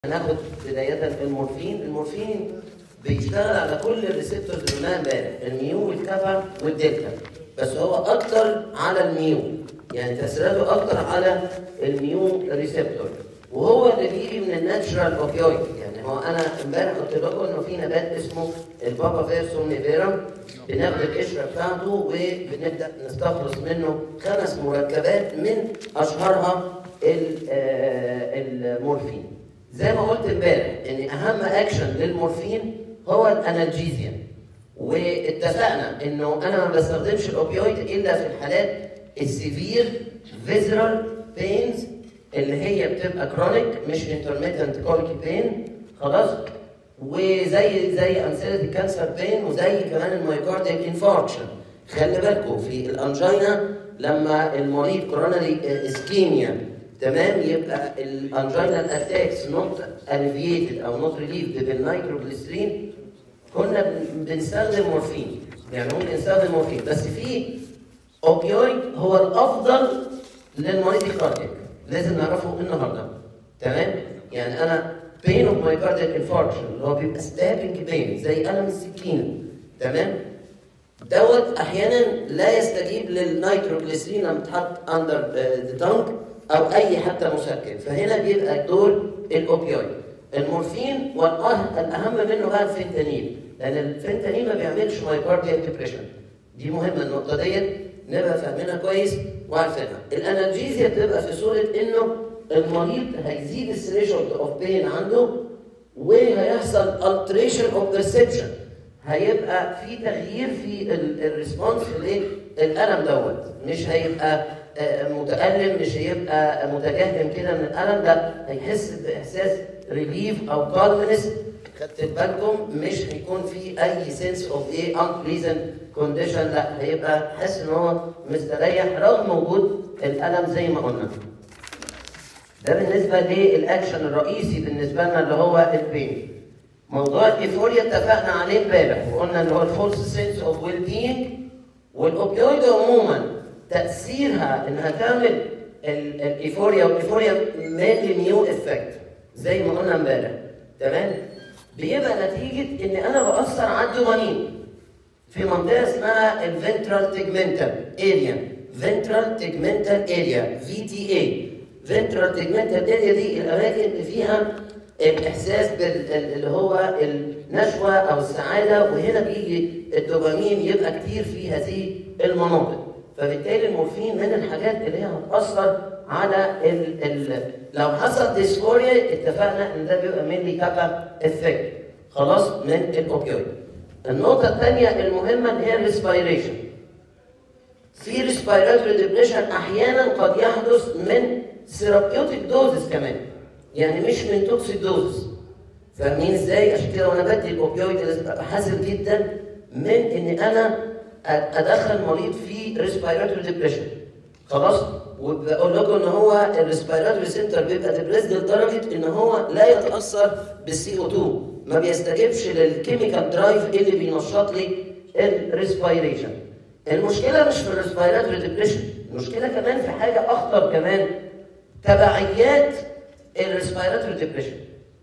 هناخد بداية المورفين. المورفين بيشتغل على كل الريسبتورز اللي قلناها امبارح، الميو والكابا والدلتا، بس هو اكتر على الميو، يعني تاثيراته اكتر على الميو ريسبتور، وهو اللي بيجي من الناتشرال اوبيويد. يعني هو انا امبارح قلت لكم انه في نبات اسمه البابا فيرسومنيفيرم، بناخد القشره بتاعته وبنبدا نستخلص منه 5 مركبات من اشهرها المورفين. زي ما قلت امبارح ان اهم اكشن للمورفين هو الانالجيزيا، واتفقنا انه انا ما بستخدمش الاوبيويد الا في الحالات السيفير فيزرال بينز اللي هي بتبقى كرونيك مش انترميتنت كوليك بين، خلاص، وزي امثله الكانسر بين، وزي كمان المايوكارديال انفاركشن. خلي بالكم في الانجينا لما المريض كوروناري اسكيميا، تمام، يبقى الانجينال اتاكس نوت اليفيتد او نوت ريليفد بالنيتروجليسرين، كنا بنستخدم مورفين، يعني ممكن نستخدم مورفين، بس في اوبيويد هو الافضل للمريض الكاردياك، لازم نعرفه النهارده، تمام؟ يعني انا بين اوف مايوكارديال انفاركشن اللي هو بيبقى ستابنج بين زي الم السكينه، تمام؟ دوت احيانا لا يستجيب للنيتروجليسرين لما تحط اندر ذا تانك او اي حتى مسكن، فهنا بيبقى دور الاوبيويد. المورفين والاهم منه بقى الفنتانيل، لان الفنتانيل ما بيعملش مايوكارديال ديبريشن، دي مهمه النقطه ديت نبقى فاهمينها كويس وعارفينها. الانالجيزيا بتبقى في صوره انه المريض هيزيد الثريشولد اوف بين عنده، وهيحصل alteration اوف بيرسبشن، هيبقى في تغيير في الريسبونس للالم دوت، مش هيبقى متألم، مش هيبقى متجهم كده من الألم، لا، هيحس بإحساس ريليف أو كالمنس. خدت بالكم مش هيكون في أي سنس أوف unpleasant كونديشن، لا، هيبقى حاسس إن هو مستريح رغم وجود الألم زي ما قلنا. ده بالنسبة للأكشن الرئيسي بالنسبة لنا اللي هو البين. موضوع الإيفوريا اتفقنا عليه امبارح وقلنا اللي هو الفولس سنس أوف ويل بينج، والأوبيويد عموما تأثيرها إنها تعمل الإيفوريا، والإيفوريا مالي نيو إفكت زي ما قلنا امبارح، تمام؟ بيبقى نتيجة إن أنا بأثر على الدوبامين في منطقة اسمها الفنترال تيجمنتال اريا، فنترال تيجمنتال اريا VTA. فنترال تيجمنتال اريا دي الأماكن اللي فيها الإحساس اللي هو النشوة أو السعادة، وهنا بيجي الدوبامين يبقى كتير في هذه المناطق. فبالتالي المورفين من الحاجات اللي هي هتأثر على لو حصل ديسفوريا اتفقنا ان ده بيبقى مينلي كابا افكت، خلاص، من الاوبيويد. النقطة الثانية المهمة اللي هي الريسبيريشن. في ريسبيراتوري ديبريشن احيانا قد يحدث من ثيرابيوتيك دوزز كمان، يعني مش من توكسيك دوزز. فاهمين ازاي؟ عشان كده وانا بدي الاوبيويد لازم ابقى حذر جدا من ان انا ادخل مريض في ريسبيراتوري ديبريشن، خلاص، وبقول لكم ان هو الريسبيراتوري سنتر بيبقى ديبريسد لدرجه ان هو لا يتاثر بالسي او 2، ما بيستجيبش للكيميكال درايف اللي بينشط لي الريسبيريشن. المشكله مش في الريسبيراتوري ديبريشن، المشكله كمان في حاجه اخطر كمان، تبعيات الريسبيراتوري ديبريشن.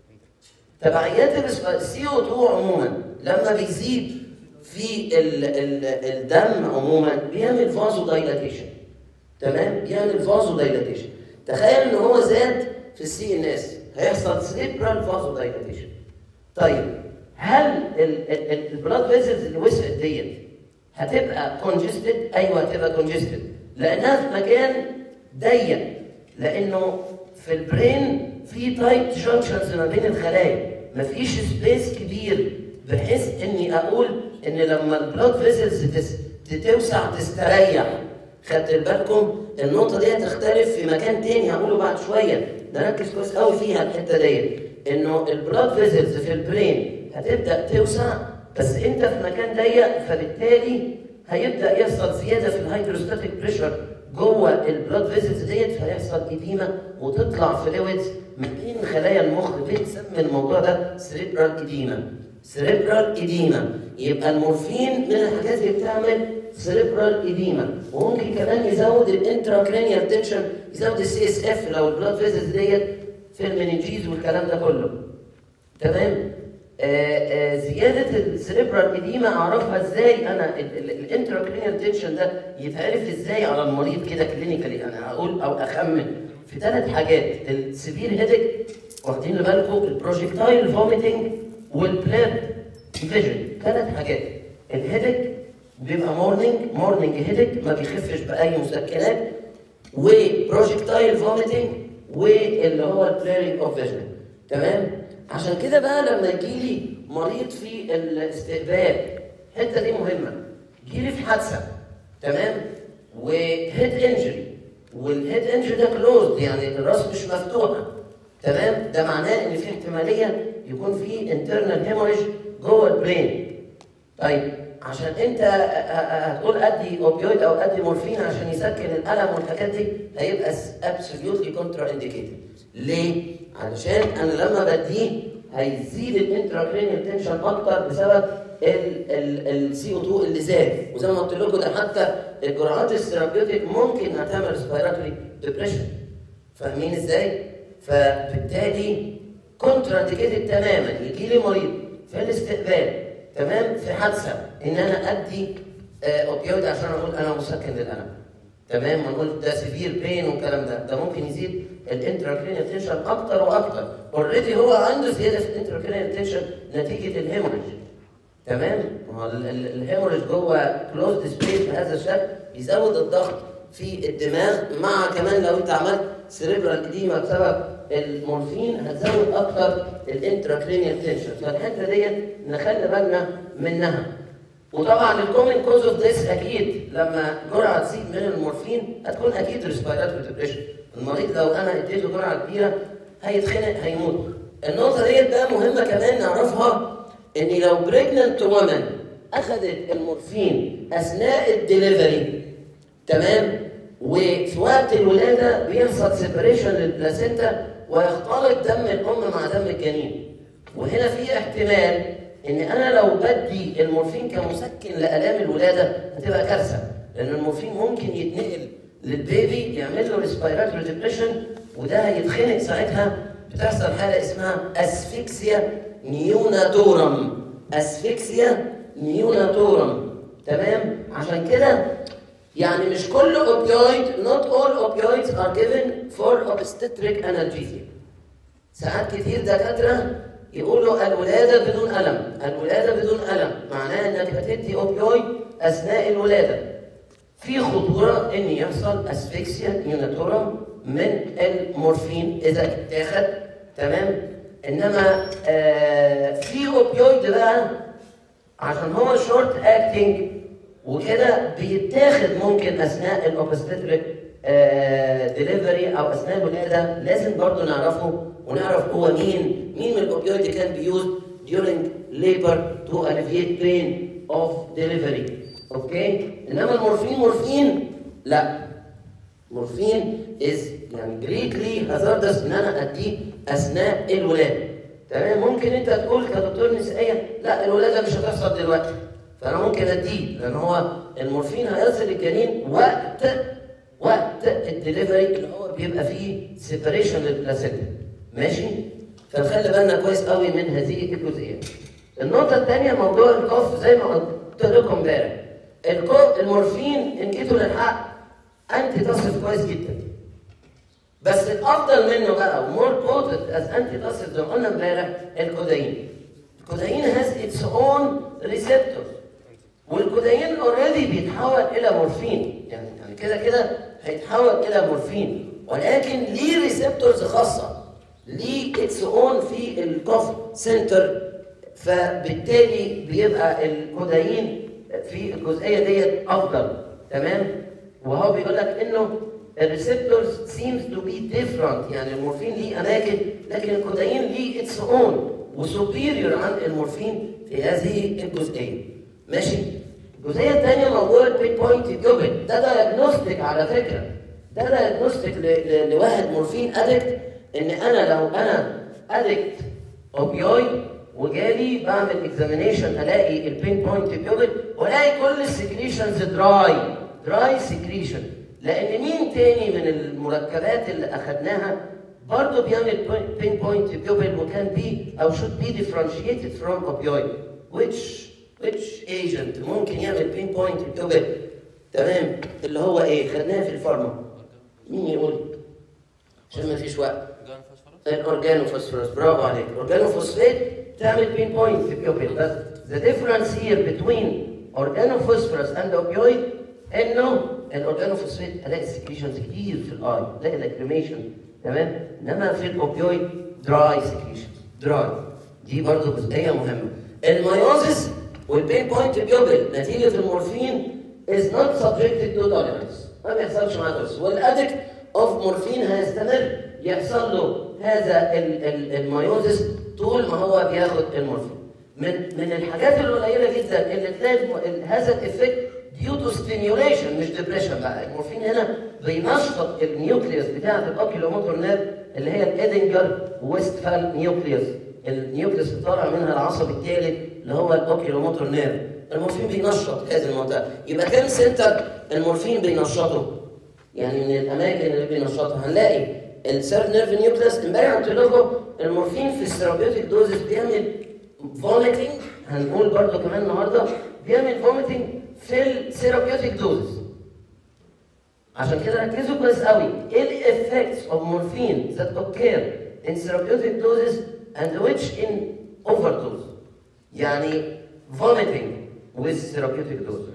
تبعيات السي او 2 عموما لما بيزيد في الدم عموما بيعمل فازو دايلاتيشن، تمام؟ بيعمل فازو دايلاتيشن. تخيل ان هو زاد في السي ان اس، هيحصل سيريبرال فازو دايلاتيشن. طيب هل البلاد فيزلز اللي وسعت ديت هتبقى كونجستد؟ ايوه هتبقى كونجستد، لانها في مكان ضيق، لانه في البرين في تايت جانكشنز ما بين الخلايا، مفيش سبيس كبير بحيث اني اقول ان لما البلاد فيزلز توسع تستريح. خدت بالكم النقطه دي هتختلف في مكان تاني هقوله بعد شويه، نركز كويس قوي فيها الحته ديت، انه البلاد فيزلز في البرين هتبدا توسع، بس انت في مكان ضيق، فبالتالي هيبدا يحصل زياده في الهيدروستاتيك بريشر جوه البلاد فيزلز ديت، فهيحصل ايديما وتطلع فلويدز من بين خلايا المخ، بنسمي الموضوع ده سيريبرال ايديما. سيريبرال ايديما، يبقى المورفين من الحاجات اللي بتعمل سيريبرال ايديما، وممكن كمان يزود الانتراكرينيال تنشن، يزود السي اس اف لو البلاد فيزلز ديت في المننجيز والكلام ده كله. تمام؟ زياده السريبرال اديما اعرفها ازاي؟ انا الانتراكرينيال تنشن ده يتعرف ازاي على المريض كده كلينيكالي؟ انا هقول او اخمن في 3 حاجات: السيفير هيدك، واخدين بالكم، البروجكتايل فوميتنج، والبلاد فيجن. 3 حاجات. الهيدك بيبقى مورنينج هيدك ما بيخفش باي مسكنات، وبروجكتايل فوميتنج، واللي هو البليرنج اوف فيجن. تمام؟ عشان كده بقى لما يجيلي مريض في الاستقبال، الحته دي مهمه، يجيلي في حادثه، تمام، وهيد انجري، والهيد انجري ده كلوزد، يعني الراس مش مفتوحه، تمام، ده معناه ان في احتماليه يكون في انترنال هيموريج جوه البرين. طيب عشان انت هتقول ادي اوبيويد او ادي مورفين عشان يسكن الالم والحاجات دي، هيبقى ابسوليوتلي كونترا انديكيتد. ليه؟ علشان انا لما بديه هيزيد الانتراكرينيال تنشن اكتر بسبب السي او 2 اللي زاد، وزي ما قلت لكم ده حتى الجرعات الثيرابيوتيك ممكن هتعمل ريسبيراتوري ديبريشن. فاهمين ازاي؟ فبالتالي كونترا انديكيتد تماما. يجي لي مريض في الاستقبال، تمام، في حادثه، ان انا ادي اوبيويد عشان اقول انا مسكن للالم، تمام، ونقول ده سيفير بين والكلام ده ممكن يزيد الانتراكرينيال تنشن اكتر واكتر. اوريدي هو عنده زياده في الانتراكرينيال تنشن نتيجه الهيموريج، تمام. الهيموريج جوه كلوزد سبيس بهذا الشكل بيزود الضغط في الدماغ، مع كمان لو انت عملت سيريبرال اديما بسبب المورفين هتزود اكتر الانتراكرينيال تنشن. فالحته ديت نخلي بالنا منها. وطبعا الكومن كوز اوف ديس اكيد لما جرعه تزيد من المورفين هتكون اكيد ريسبيراتوري ديبريشن. المريض لو انا اديته جرعه كبيره هيتخنق هيموت. النقطه ديت بقى مهمه كمان نعرفها، ان لو بريجننت وومن اخذت المورفين اثناء الدليفري، تمام، وفي وقت الولاده بيحصل سيبريشن للبلاسينتا ويختلط دم الام مع دم الجنين، وهنا في احتمال ان انا لو بدي المورفين كمسكن لالام الولاده هتبقى كارثه، لان المورفين ممكن يتنقل للبيبي يعمل له ريسبيراتوري ديبريشن، وده هيتخنق ساعتها. بتحصل حاله اسمها اسفيكسيا نيوناتورم. اسفيكسيا نيوناتورم، تمام. عشان كده يعني مش كل اوبيويد، not all opioids are given for obstetric analgesia. ساعات كتير دكاتره يقولوا الولاده بدون الم، الولاده بدون الم، معناه انك هتدي اوبيويد اثناء الولاده. في خطوره ان يحصل اسفيكسيا نيوناتورم من المورفين اذا اتاخد، تمام. انما في اوبيويد بقى عشان هو شورت اكتنج وكده بيتاخد ممكن اثناء الاوبستريك ديليفري او اثناء الولاده. لازم برضو نعرفه ونعرف هو مين من الاوبيويد كان بيوز during labor to alleviate pain of delivery. اوكي؟ انما المورفين لا، مورفين يعني greatly hazardous ان انا اديه اثناء الولاده، تمام. ممكن انت تقول كدكتور نسائيه لا الولاده مش هتحصل دلوقتي، فانا ممكن اديه، لان هو المورفين هيصل الجنين وقت الدليفري اللي هو بيبقى فيه سيبريشن للبلاسينتا، ماشي. فنخلي بالنا كويس قوي من هذه الجزئيه. النقطه الثانيه موضوع الكوف، زي ما قلت لكم امبارح، المورفين ان جيتوا للحق انتي تصف كويس جدا، بس الافضل منه بقى ومور بوتنت از انتي تصف زي ما قلنا امبارح الكودايين. الكودايين هاز اتس اون ريسبتور، والكودايين اوريدي بيتحول الى مورفين، يعني كده هيتحول الى مورفين، ولكن ليه ريسبتورز خاصه، ليه اتس اون في الكوف سنتر، فبالتالي بيبقى الكودايين في الجزئيه ديت افضل، تمام. وهو بيقول لك انه الريسبتورز seems to be different، يعني المورفين ليه اماكن لكن الكودايين ليه اتس اون وسوبيريور عن المورفين في هذه الجزئيه، ماشي. الجزئيه الثانيه موضوع البين بوينت جوبل، ده دايجنوستيك على فكره، ده دايجنوستيك لواحد مورفين ادكت، ان انا لو انا ادكت اوبيويد وجالي بعمل اكزامينيشن الاقي البين بوينت جوبل والاقي كل السكريشنز دراي سكريشن، لان مين تاني من المركبات اللي اخذناها برضه بيعمل pinpoint pupil وكان be أو should be differentiated from opioid. which agent ممكن يعمل pinpoint pupil؟ تمام، اللي هو ايه؟ خدناها في الفارما. مين يقول؟ عشان ما فيش وقت. الأورجانوفوسفورس، برافو عليك. الأورجانوفوسفات تعمل pinpoint pupil. بس the difference here between organophosphorus and opioid انه الاورجانوفوسفات الاقي سكريشنز كتير في الاي، الاقي لاكريميشن، تمام؟ انما في الاوبيويد دراي سكريشنز، دراي. دي برضه جزئيه مهمه. الميوزس والبين بوينت بيوبل نتيجه المورفين is not subjected to tolerance، ما بيحصلش معاه تولرنس، والادكت اوف مورفين هيستمر يحصل له هذا الميوزس طول ما هو بياخد المورفين. من الحاجات القليله جدا اللي تلاقي هذا الافكت due to stimulation مش depression بقى. المورفين هنا بينشط النيوكليوس بتاعه الاوكيلوموتور نيرف اللي هي الادنجر ويستفال نيوكليوس، النيوكليوس اللي طالع منها العصب الثالث اللي هو الاوكيلوموتور نيرف. المورفين بينشط هذه المنطقه. يبقى كام سنتر المورفين بينشطه؟ يعني من الاماكن اللي بينشطها هنلاقي السيرف نيرف نيوكليوس. امبارح قلت لكم المورفين في الثيرابيوتيك دوزز بيعمل فوميتنج، هنقول برضه كمان النهارده بيعمل فوميتنج في الثيرابيوتيك دوزز. عشان كده ركزوا كويس قوي ايه الافكتس اوف مورفين that occur in therapeutic doses and which in overdose. يعني vomiting with therapeutic dose،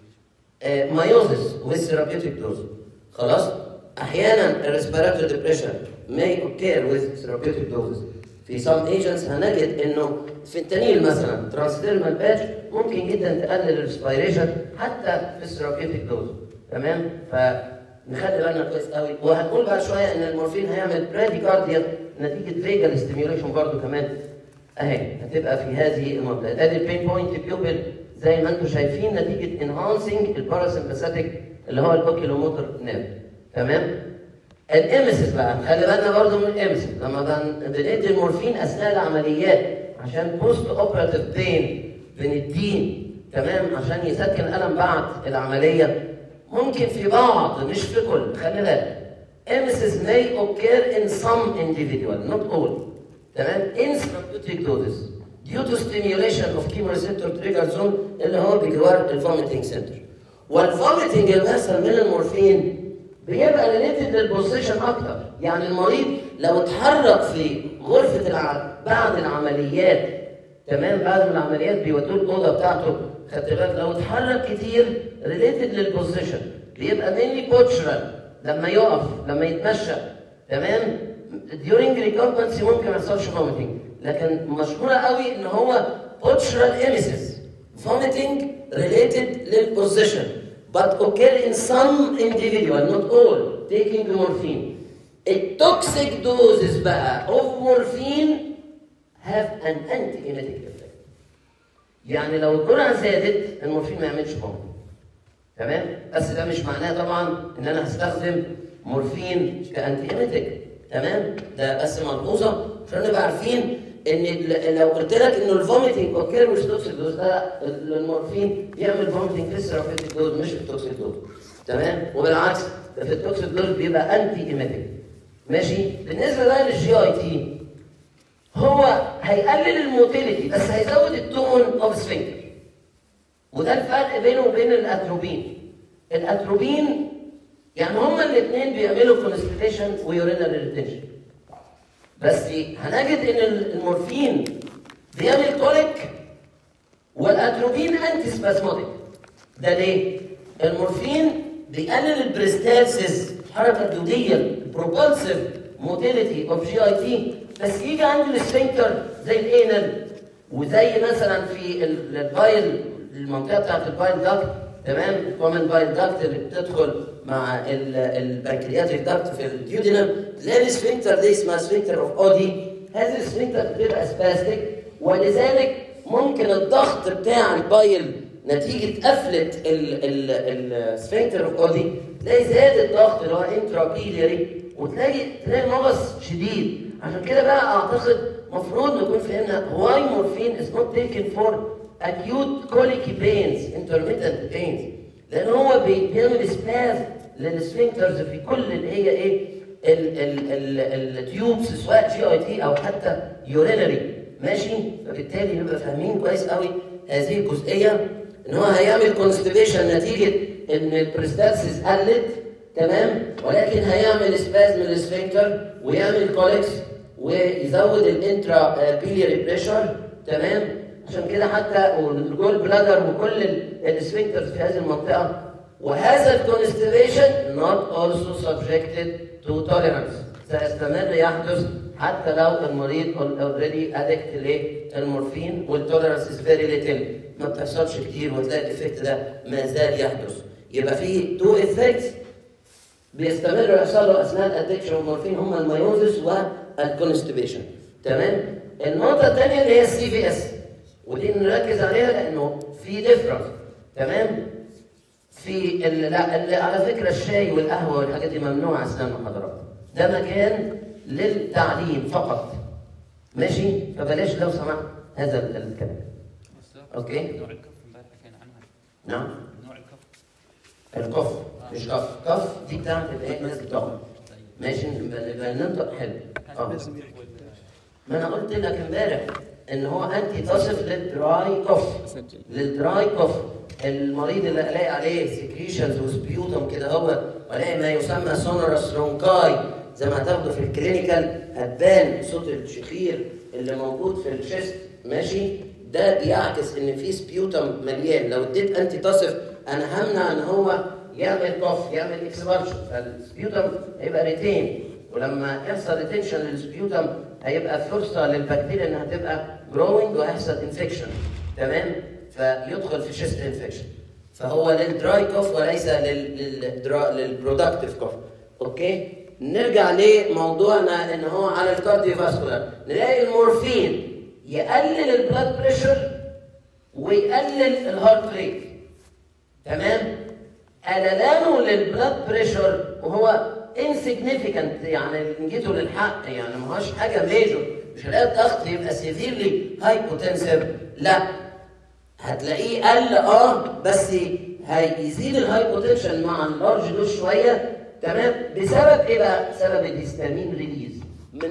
meiosis with therapeutic dose. خلاص؟ احيانا respiratory depression may occur with therapeutic doses. في some agents هنجد انه فينتانيل مثلا ترانسديرمال باتش ممكن جدا تقلل الريسبيريشن حتى في الثيرابيوتيك دوز، تمام؟ فنخلي بالنا كويس قوي. وهنقول بعد شويه ان المورفين هيعمل براديكارديا نتيجه فيجال ستيميوليشن برضه كمان اهي هتبقى في هذه المنطقه. ادي البين بوينت بيوبل زي ما انتم شايفين نتيجه انهانسنج الباراسمباثيك اللي هو الاوكيلوموتور نيرف، تمام؟ الامسس بقى خلي بالنا برضه من الامسس لما بندي المورفين اثناء العمليات عشان بوست اوبراتيف بين بنديه، تمام؟ عشان يسكن الالم بعد العمليه. ممكن في بعض مش في كل، خلي بالك امسس may occur in some individual not all، تمام؟ in therapeutic doses due to stimulation of chemoreceptor trigger zone اللي هو بجوار الفوميتنج سنتر. والفوميتنج اللي بيحصل من المورفين بيبقى ريليتد للبوزيشن اكتر. يعني المريض لو اتحرك في غرفه بعد العمليات، تمام؟ بعد ما العمليات بيودوه الاوضه بتاعته، خدت بالك؟ لو اتحرك كتير ريليتد للبوزيشن بيبقى مينلي بوتشرال لما يقف لما يتمشى، تمام؟ during recompense ممكن ما يحصلش vomiting، لكن مشهوره قوي ان هو بوتشرال ايميسيس vomiting related للبوزيشن but occur in some individual not all taking the morphine. التوكسيك دوزز بقى of morphine have an anti-emetic effect. يعني لو الجرعه زادت المورفين ما يعملش vomiting، تمام؟ بس ده مش معناه طبعا ان انا هستخدم مورفين كانتي ايميتيك، تمام؟ ده بس ملحوظه عشان نبقى عارفين ان لو قلت لك انه الفوميتنج اوكير مش توكسيك دوز، ده المورفين يعمل فوميتنج في الثيرابيوتيك دوز مش في التوكسيك دوز، تمام؟ وبالعكس ده في التوكسيك دوز بيبقى انتي ايميتيك، ماشي؟ بالنسبه بقى للجي اي تي هو هيقلل الموتيليتي بس هيزود التون اوف سفنكتر، وده الفرق بينه وبين الاتروبين. الاتروبين يعني هما الاثنين بيعملوا كونستيبيشن ويورينري ريتنشن، بس هنجد ان المورفين بيعمل كوليك والاتروبين انتي سباسموديك. ده ليه؟ المورفين بيقلل البريستالسيس الحركه الدوديه البروبولسيف موتيليتي اوف جي اي تي، بس يجي عند السفنكتر زي الانال وزي مثلا في البايل المنطقه بتاعت البايل داكت، تمام؟ الكومن بايل داكت اللي بتدخل مع البنكرياتيك داكت في الديودينم، تلاقي السفنكتر دي اسمها سفنكتر اوف اودي. هذه السفنكتر بتبقى سباستيك، ولذلك ممكن الضغط بتاع البايل نتيجه قفله السفنكتر اوف اودي تلاقي زاد الضغط اللي هو انترابيلياري، وتلاقي مغص شديد. عشان كده بقى اعتقد المفروض نكون فهمنا why morphine is not taken for acute colicky pains intermittent pains، لان هو بيعمل سباز للسفنكترز في كل اللي هي ايه التيوبس سواء جي اي تي او حتى يورينري، ماشي؟ فبالتالي نبقى فاهمين كويس قوي هذه الجزئيه، ان هو هيعمل كونستيبيشن نتيجه ان البريستالسيس قلت، تمام؟ ولكن هيعمل سبازم للسفنكتر ويعمل كوليكس ويزود الانترا بيلياري بريشر، تمام؟ عشان كده حتى الجول بلادر وكل السفنكترز في هذه المنطقه. وهذا الكونستيبيشن not also subjected to tolerance، سيستمر يحدث حتى لو المريض already addict للمورفين والتوليرانس is very little، ما بتحصلش كتير وتلاقي الايفكت ده ما زال يحدث. يبقى في تو افكتس بيستمر يحصلوا اثناء الادكشن والمورفين، هما المايوزس والكونستيبيشن، تمام؟ النقطه الثانيه اللي هي السي في اس، ودي نركز عليها لانه في ديفرنس، تمام؟ في على فكره الشاي والقهوه والحاجات دي ممنوعه اثناء المحاضرات، ده مكان للتعليم فقط، ماشي؟ فبلاش لو سمحت هذا الكلام. اوكي؟ نوع الكف امبارح حكينا عنها. نعم؟ نوع الكف. الكف مش كف دي بتاعت الايه؟ الناس بتقعد، ماشي؟ ننطق حلو. ما انا قلت لك امبارح ان هو انتي تصف للدراي كف، للدراي كف. المريض اللي الاقي عليه سكريشنز وسبيوتم كده هو، والاقي ما يسمى سونورس رونكاي زي ما هتاخده في الكلينيكال، هتبان صوت الشخير اللي موجود في الشيست، ماشي؟ ده بيعكس ان في سبيوتم مليان. لو اديت انتي تصف انا همنع ان هو يعمل كف، يعمل اكسبارشن، فالسبيوتم هيبقى ريتين، ولما يحصل ريتنشن للسبيوتم هيبقى فرصه للبكتيريا انها تبقى جروينج ويحصل انفكشن، تمام؟ فيدخل في شيست انفكشن. فهو للدراي كف وليس للبرودكتيف كف. اوكي؟ نرجع لموضوعنا ان هو على الكارديوفاسكولار، نلاقي المورفين يقلل البلاد بريشر ويقلل الهارت ريت، تمام؟ قللانه للبلاد بريشر وهو انسيجنيفيكانت، يعني ان جيتوا للحق يعني ما هوش حاجه ميجور، مش هلاقي الضغط يبقى سيفيرلي هايبوتنسيف، لا، هتلاقيه قل بس هيزيد الهايبوتنشن مع اللارج دوز شويه، تمام؟ بسبب ايه بقى؟ بسبب الهستامين ريليز. من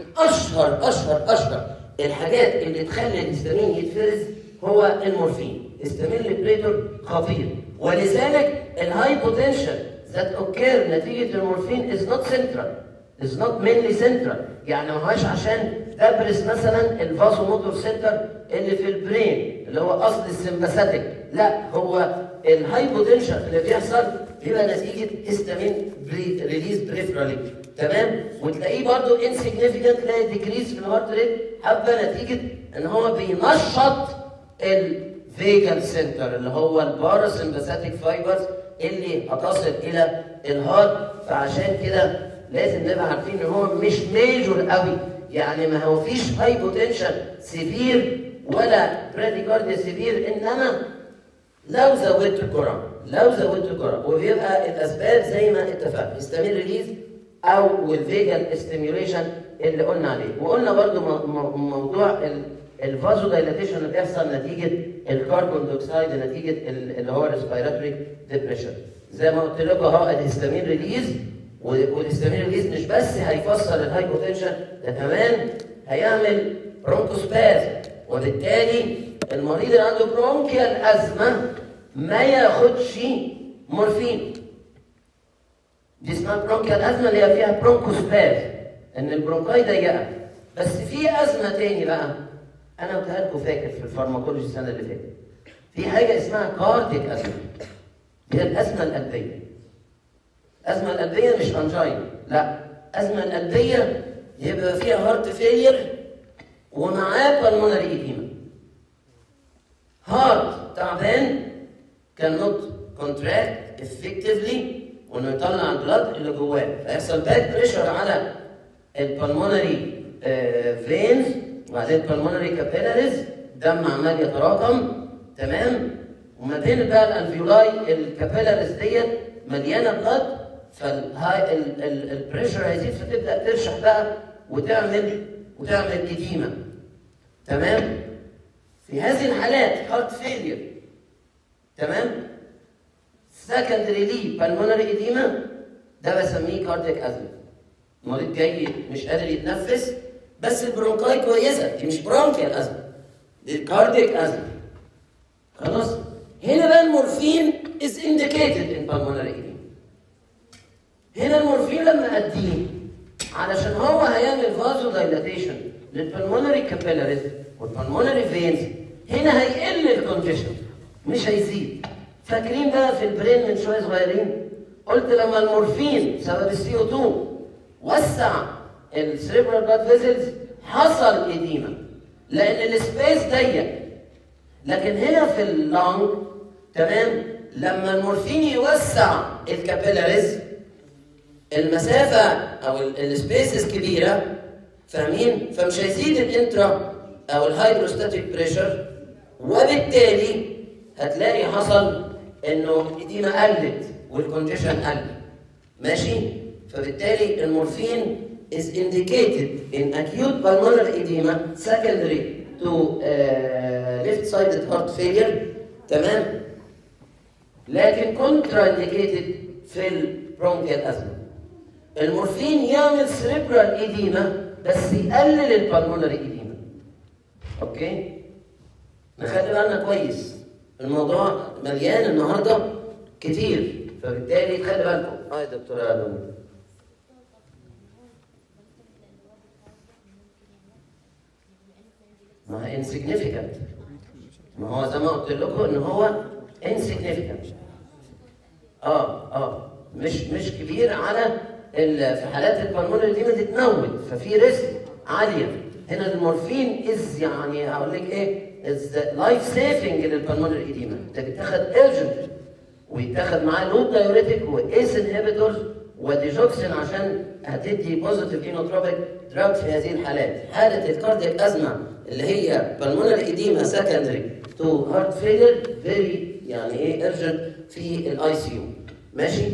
اشهر الحاجات اللي تخلي الهستامين يتفرز هو المورفين، هستامين ليبريتور خطير، ولذلك الهايبوتنشن ذات اوكير نتيجه المورفين از نوت سنترال، از نوت مينلي سنترال، يعني ما هوش عشان تبرز مثلا الفاسو موتور سنتر اللي في البرين اللي هو اصل السمباثيك، لا، هو الهايبوتنشن اللي بيحصل بيبقى نتيجه هستامين ريليز بريفرالي، تمام؟ وتلاقيه برضو انسيجنيفيكانت، تلاقي ديكريز في الهارت ريت حبه نتيجه ان هو بينشط الفيجال سنتر اللي هو الباراسمباثيك فايبرز اللي هتصل الى الهارت. فعشان كده لازم نبقى عارفين ان هو مش ميجور قوي، يعني ما هو فيش هايبوتنشن سيفير ولا براديكارديا سيفير، انما لو زودت الجرعه وبيبقى الاسباب زي ما اتفقنا، هستامين ريليز او والفيجال ستيميوليشن اللي قلنا عليه. وقلنا برضو موضوع الفازو دايلاتيشن اللي بيحصل نتيجه الكربون دioxide نتيجه اللي هو الريسبيراتوري ديبريشن. زي ما قلت لكم اهو الهستامين ريليز، والهستامين ريليز مش بس هيفسر الهايبوتنشن، ده كمان هيعمل برونكوسبازم، وبالتالي المريض اللي عنده برونكيال ازمه ما ياخدش مورفين. دي اسمها برونكيال ازمه اللي هي فيها برونكوسبازم، ان البرونكاي ضيقه. بس في ازمه تاني بقى، انا قلتها لكم فاكر في الفارماكولوجي السنه اللي فاتت، في حاجه اسمها كارديك ازمه، هي الازمه القلبيه. الازمه القلبيه مش انجين، لا، الازمه القلبيه يبقى فيها هارت فيلير ومعاه بالمونري ايديما. هارت تعبان كان نوت كونتراكت افكتفلي وانه يطلع البلاد اللي جواه، فيحصل باك بريشر على البالمونري فينز وبعدين البالمونري كابيلاريز، دم عمال يتراكم، تمام؟ وما بين بقى الالفيولاي الكابيلاريز ديت مليانه بلاد، فالبريشر هيزيد فتبدا ترشح بقى وتعمل اديمه، تمام؟ في هذه الحالات هارت فيلير، تمام؟ سكندري لي بالمونري اديما، ده بسميه كاردياك ازمه. المريض جاي مش قادر يتنفس بس البرونكاي كويسه، دي مش برونكيال ازمه، دي كارديك ازمه. خلاص؟ هنا بقى المورفين is indicated in pulmonary edema. هنا المورفين لما اديه علشان هو هيعمل فازو دايلاتيشن للبلمونري كابيلاريز والبلمونري فينز، هنا هيقل الكونجيشن مش هيزيد. فاكرين بقى في البرين من شويه صغيرين قلت لما المورفين بسبب السي او 2 وسع السريبرال بلاد فيزلز حصل اديما لان السبيس ضيق. لكن هنا في اللانج تمام لما المورفين يوسع الكابيلاريز المسافه او السبيسز كبيره، فاهمين؟ فمش هيزيد الانترا او الهيدروستاتيك بريشر، وبالتالي هتلاقي حصل انه اديما قلت والكونجيشن قل. ماشي؟ فبالتالي المورفين is indicated in acute pulmonary edema secondary to left-sided heart failure. تمام؟ لكن contraindicated في البرونكيال أزمة. المورفين يعمل cerebral edema بس يقلل البلمونري edema. اوكي؟ نخلي بالنا كويس. الموضوع مليان النهارده كتير، فبالتالي تخلي بالكم. يا دكتوره دنيا. ما هي insignificant. ما هو زي ما قلت لكم ان هو insignificant. مش كبير على في حالات البلمونري دي ما تتموت، ففي ريسك عاليه. هنا المورفين يعني هقول لك ايه؟ از لايف سيفنج للبلمونري ايديما. ده بيتاخد ايرجنت ويتاخد معاه لود دايوريتك وايس انهبيتورز وديجوكسين عشان هتدي بوزيتيف اينوتروبيك دراج في هذه الحالات. حاله الكاردياك ازمه اللي هي بالمونري ايديما سكندري تو هارت فيلر فيري يعني ايه ايرجنت في الاي سي يو. ماشي؟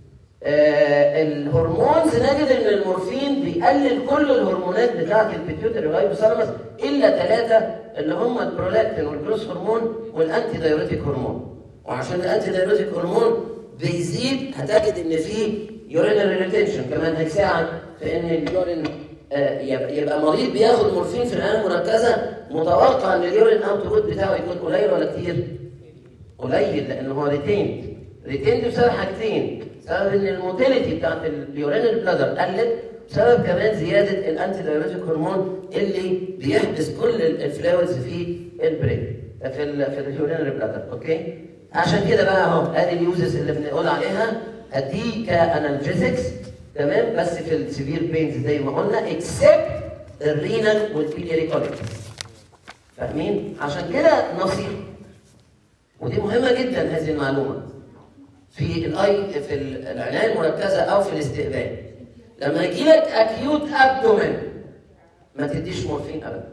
الهرمونز نجد ان المورفين بيقلل كل الهرمونات بتاعه البيتيوتري والهايبوثالاموس الا 3 اللي هم البرولاكتين والجروث هرمون والانتي دايوريتيك هرمون. وعشان الانتي دايوريتيك هرمون بيزيد هتجد ان في يورينري ريتنشن كمان هيساعد في ان اليورين يبقى مريض بياخد مورفين في العنايه المركزه متوقع ان اليورين اوتبوت بتاعه يكون قليل ولا كتير؟ قليل، لان هو ريتيند بسبب حاجتين. بسبب ان الموتيليتي بتاعت اليورينري بلادر قلت، بسبب كمان زياده الانتي دايوريتيك هرمون اللي بيحبس كل الفلاويدز في البرين في اليورينري بلادر. اوكي؟ عشان كده بقى اهو ادي اليوزز اللي بنقول عليها ادي كانالجيزكس تمام، بس في السيفير بينز زي ما قلنا اكسبت الرينال والبيلياري كوليك. فاهمين؟ عشان كده نصيحه ودي مهمه جدا هذه المعلومه في العنايه المركزه او في الاستقبال. لما يجي لك اكيوت ابدومين ما تديش مورفين ابدا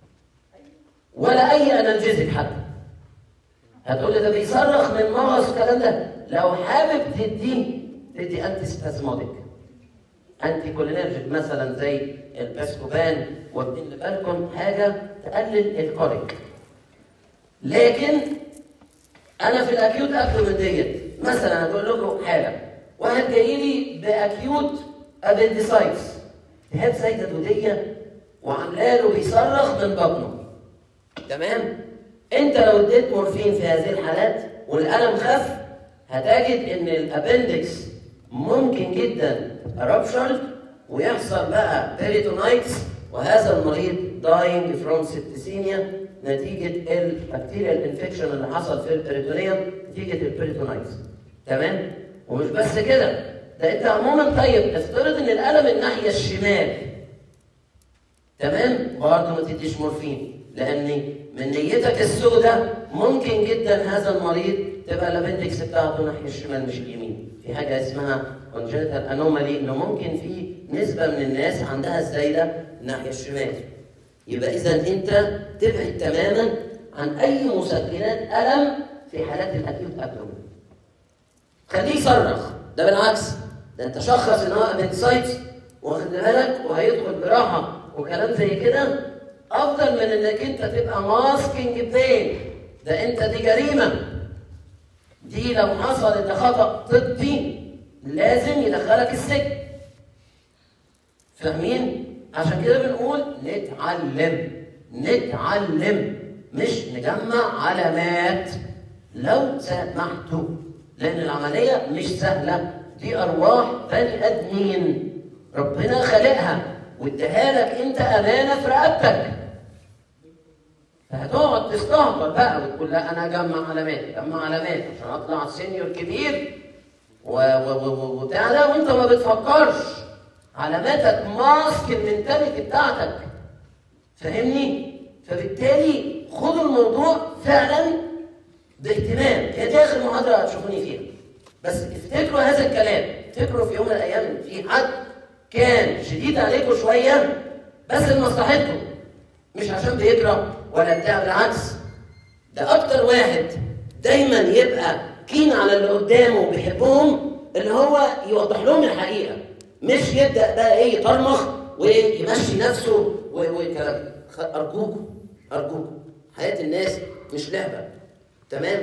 ولا اي انالجيزك حتى. هتقول لي ده بيصرخ من مغص الكلام ده. لو حابب تدي انتي سبازموديك انتي كولينرجيك مثلا زي الباسكوبان، واخدين بالكم حاجه تقلل الكوليك. لكن انا في الاكيوت ابدومين ديت مثلا هقول لكم حاله واحد جاي لي باكيوت ابنديسايتس، التهاب زايده دوديه وعامله له بيصرخ من بطنه. تمام؟ انت لو اديت مورفين في هذه الحالات والالم خف هتجد ان الابندكس ممكن جدا رابشرد ويحصل بقى بيريتونايتس، وهذا المريض داينج فروم سيبتسيميا نتيجه البكتيريال انفكشن اللي حصل في البريتونيوم نتيجه البريتونايتس. تمام؟ ومش بس كده، ده انت عموما طيب افترض ان الالم الناحيه الشمال تمام، برضه ما تديش مورفين لان من نيتك السوداء ممكن جدا هذا المريض تبقى الابندكس بتاعته ناحيه الشمال مش اليمين. في حاجه اسمها congenital anomaly انه ممكن في نسبه من الناس عندها الزايده الناحيه الشمال. يبقى اذا انت تبعد تماما عن اي مسكنات الم في حالات الاكيوت ابدومين. خليه يصرخ، ده بالعكس، ده انت شخص ان هو ابندسايتس واخد بالك وهيدخل جراحه وكلام زي كده، افضل من انك انت تبقى ماسكينج بين. ده انت دي جريمه، دي لو حصل ده خطا طبي لازم يدخلك السجن. فاهمين؟ عشان كده بنقول نتعلم مش نجمع علامات لو سمحتوا، لأن العملية مش سهلة، دي أرواح بني آدمين ربنا خلقها واداها لك أنت أمانة في رقبتك. فهتقعد تستهبل بقى وتقول لا أنا أجمع علامات عشان أطلع سينيور كبير وبتاع ده، وأنت ما بتفكرش. علاماتك ماسك المنتاليتي بتاعتك، فاهمني؟ فبالتالي خدوا الموضوع فعلا باهتمام. هي دي اخر محاضره هتشوفوني فيها، بس افتكروا هذا الكلام. افتكروا في يوم من الايام ان في حد كان شديد عليكم شويه بس لمصلحتكم، مش عشان بيكره ولا بتاع، بالعكس ده اكتر واحد دايما يبقى كين على اللي قدامه وبيحبهم، اللي هو يوضح لهم الحقيقه، مش يبدا بقى ايه يطرمخ ويمشي نفسه والكلام. ارجوكم حياه الناس مش لعبه، تمام؟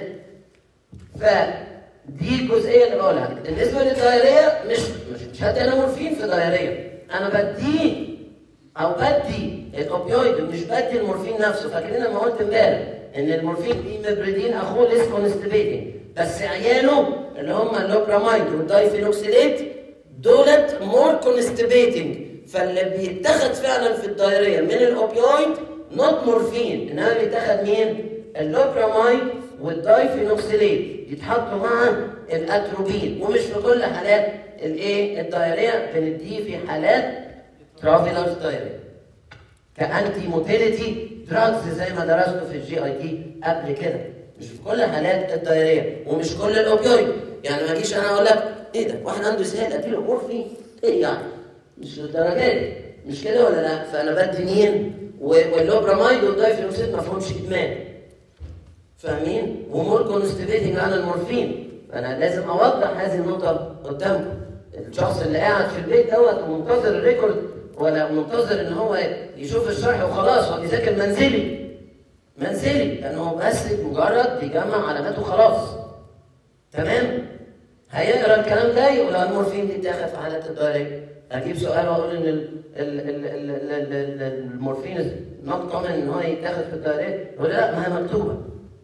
فدي الجزئيه اللي بقولها. بالنسبه للدايريه مش هدي انا مورفين في دايريه، انا بدي الاوبيويد، مش بدي المورفين نفسه. فاكرين لما قلت امبارح ان المورفين دي مبردين اخوه ليس كونستيبيتنج، بس عياله اللي هم اللوبراميد والدايفينوكسيليت دولت مور كونستيبيتنج، فاللي بيتاخد فعلا في الدايريه من الاوبيويد نوت مورفين، انما بيتاخد مين؟ اللوبراميد والدايفينوكسيليت، يتحطوا مع الاتروبين. ومش في كل حالات الدايريه، بنديه في حالات ترافيلرز دايريه كانتي موتيليتي دراجز زي ما درسته في الجي اي تي قبل كده. مش في كل حالات الدايريه ومش كل الاوبيويد. يعني ما اجيش انا اقول لك ايه ده واحد عنده اسهال اديله مورفين، ايه يعني؟ مش للدرجه دي، مش كده ولا لا؟ فانا بدي مين؟ واللوبراميد والدايفينوكسيليت ما فيهمش ادمان، فاهمين؟ ومور كونستيبيتنج عن المورفين. فانا لازم اوضح هذه النقطه قدامكم. الشخص اللي قاعد في البيت دوت ومنتظر الريكورد ولا منتظر ان هو يشوف الشرح وخلاص، هو بيذاكر منزلي لانه بس مجرد بيجمع علامات وخلاص، تمام؟ هيقرا الكلام ده يقول المورفين دي بتاخد في حالات الدايريه. اجيب سؤال واقول ان المورفين نوت كومن ان هو يتاخد في الدايريه، يقول لا ما هي مكتوبه.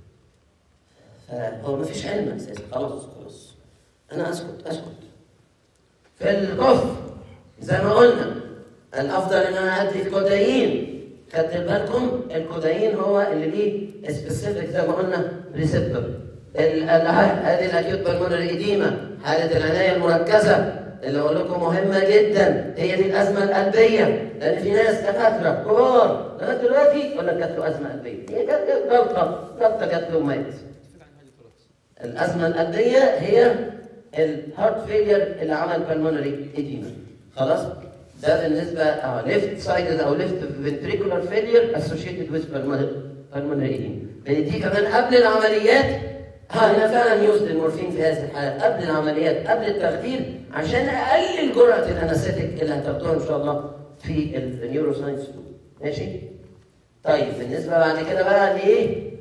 فهو ما فيش علم اساسا، خلاص انا اسكت. في الكف زي ما قلنا الافضل ان انا ادي الكودايين. خدت بالكم الكودايين هو اللي ليه سبيسيفيك زي ما قلنا ريسبتور. هذه الاكيوت بالمونري اديما، حاله العنايه المركزه اللي اقول لكم مهمه جدا، هي دي الازمه القلبيه. لان في ناس دكاتره كبار لغايه دلوقتي يقول لك جات له ازمه قلبيه، هي جلطه جات له ومات. الازمه القلبيه هي الهارت فيلير اللي عمل بالمونري اديما. خلاص؟ ده بالنسبه ليفت سايدد او ليفت فنتريكولار فيلير اسوشيتد ويز بالمونري اديما. دي كمان قبل العمليات. هنا فعلا يوزد المورفين في هذه الحالات قبل العمليات، قبل التخدير، عشان اقلل جرعه الانستيك اللي هتاخدوها ان شاء الله في النيورو ساينس. ماشي؟ طيب بالنسبه بعد كده بقى لايه؟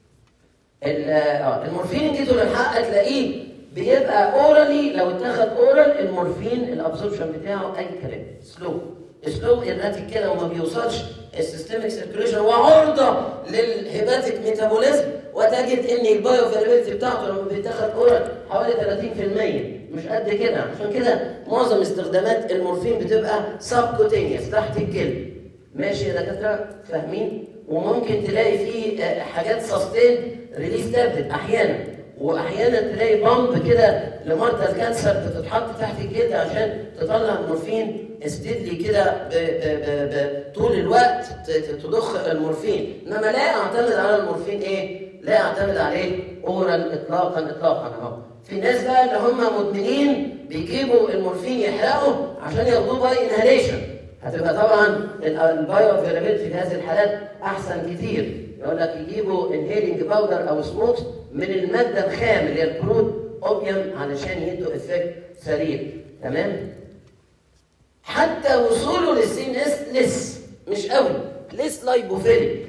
المورفين جيتوا للحق تلاقيه بيبقى اورالي. لو اتاخد اورال المورفين الابسوربشن بتاعه اي كلام، سلو اراتيك كده وما بيوصلش السيستميك سيركيوليشن وعرضه للهيباتيك ميتابوليزم. وتجد ان البايو فيرابيلتي بتاعته لما بيتاخد اورال حوالي 30%، مش قد كده. عشان كده معظم استخدامات المورفين بتبقى سبكوتينيوس تحت الجلد. ماشي يا دكاتره؟ فاهمين؟ وممكن تلاقي فيه حاجات سستين ريليز تابلت احيانا، واحيانا تلاقي بامب كده لمرضى الكانسر بتتحط تحت الجلد عشان تطلع مورفين استدلي كده طول الوقت تضخ المورفين. انما لا اعتمد على المورفين لا اعتمد عليه اورال اطلاقا اهو. في ناس بقى اللي هم مدمنين بيجيبوا المورفين يحرقوا عشان ياخدوه باي انهاليشن. هتبقى طبعا البايو فيرابيلتي في هذه الحالات احسن كتير. يقول لك يجيبوا انهيلينج باودر او سموكس من الماده الخام اللي هي البرود اوبيوم علشان يدوا افكت سريع، تمام؟ حتى وصوله للسي ان اس لس مش قوي، لس لايبوفيليك.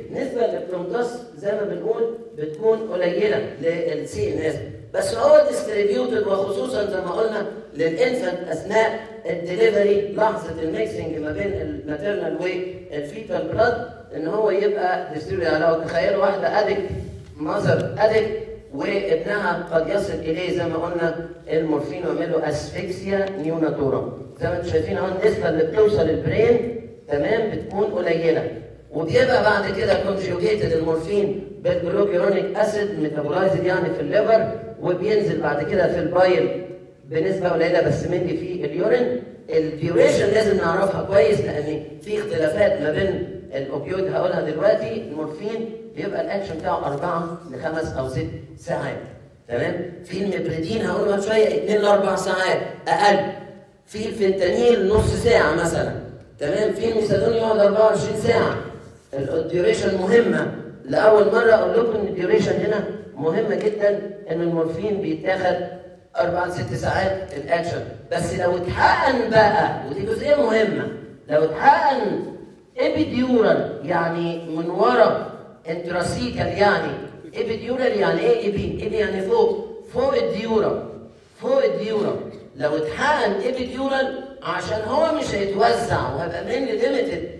النسبه اللي بتمتص زي ما بنقول بتكون قليله للسي ان اس، بس هو ديستريبيوتد وخصوصا زي ما قلنا للانفنت اثناء الدليفري، لحظه الميكسنج ما بين الماتيرنال والفيتال بلاد، ان هو يبقى ديستريبيوتد. لو تخيلوا واحده ادك، ماذر ادك، وابنها قد يصل اليه زي ما قلنا المورفين ويعمل له اسفكسيا نيوناتورا، زي ما انتم شايفين اهو النسبه اللي بتوصل البرين تمام بتكون قليله، وبيبقى بعد كده كونجوجيتد المورفين بالجلوكيرونيك اسيد ميتابولايزد يعني في الليفر، وبينزل بعد كده في البايل بنسبه قليله بس مني في اليورين. الديوريشن لازم نعرفها كويس لان في اختلافات ما بين الاوبيويد هقولها دلوقتي. المورفين بيبقى الاكشن بتاعه 4 ل5 أو 6 ساعات، تمام؟ في المبريدين هقول بعد شويه 2 ل 4 ساعات اقل. في الفنتانيل نص ساعه مثلا، تمام؟ في الميثادون يقعد 24 ساعه. الديوريشن مهمه، لاول مره اقول لكم ان الديوريشن هنا مهمه جدا، ان المورفين بيتاخد 4 ل 6 ساعات الاكشن، بس لو اتحقن بقى، ودي جزئيه مهمه، لو اتحقن ابيديورال يعني من ورا انتراسيكال، يعني ابيديورال يعني ايه؟ ايبي يعني فوق الديورا، فوق الديورا. لو اتحقن ابيديورال عشان هو مش هيتوزع وهيبقى مينلي ليميتد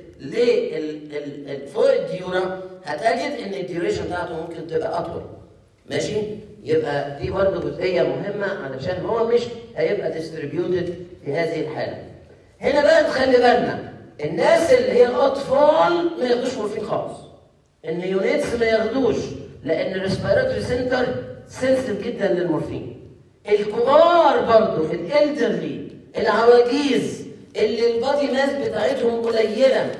فوق الديورا، هتجد ان الديوريشن بتاعته ممكن تبقى اطول. ماشي؟ يبقى دي برضه جزئيه مهمه علشان هو مش هيبقى ديستريبيوتد في هذه الحاله. هنا بقى نخلي بالنا الناس اللي هي الاطفال ما ياخدوش مورفين خالص. النيونيتس ما ياخدوش لان الريسبيراتوري سنتر سنسيتيف جدا للمورفين. الكبار برضه، الالدرلي، العواجيز اللي البادي ماس بتاعتهم قليله،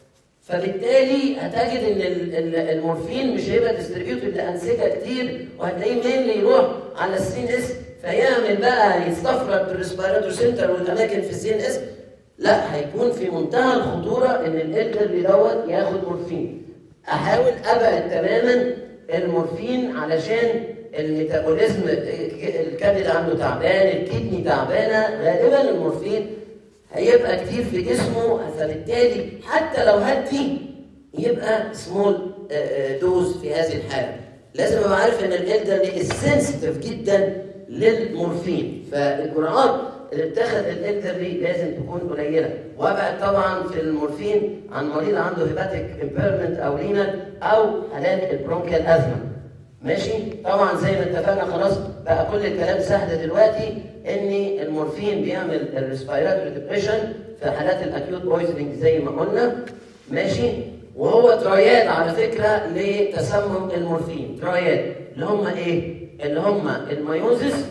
فبالتالي هتجد ان المورفين مش هيبقى ديستريبيوتد لانسجه كتير، وهتلاقيه مين يروح على السي ان اس فيعمل بقى يستفرد بالريسبيراتوري سنتر والاماكن في السي ان اس. لا، هيكون في منتهى الخطوره ان الالدرلي دوت ياخد مورفين. احاول ابعد تماما المورفين علشان الميتابوليزم، الكبد عنده تعبان، الكدني تعبانه، غالبا المورفين هيبقى كتير في جسمه، فبالتالي حتى لو هدي يبقى سمول دوز في هذه الحاله. لازم ابقى عارف ان الالدرلي سنسيتيف جدا للمورفين، فالجرعات اللي بتاخد الالدرلي لازم تكون قليله. وابعد طبعا في المورفين عن مريض عنده هيباتيك امبيرمنت او رينال او حالات البرونكيال ازمه. ماشي؟ طبعا زي ما اتفقنا خلاص بقى كل الكلام سهل دلوقتي، ان المورفين بيعمل الريسبيراتوري ديبريشن في حالات الاكيوت بويزنينج زي ما قلنا. ماشي؟ وهو ترايات على فكره لتسمم المورفين، ترايات اللي هم ايه؟ اللي هم المايوزس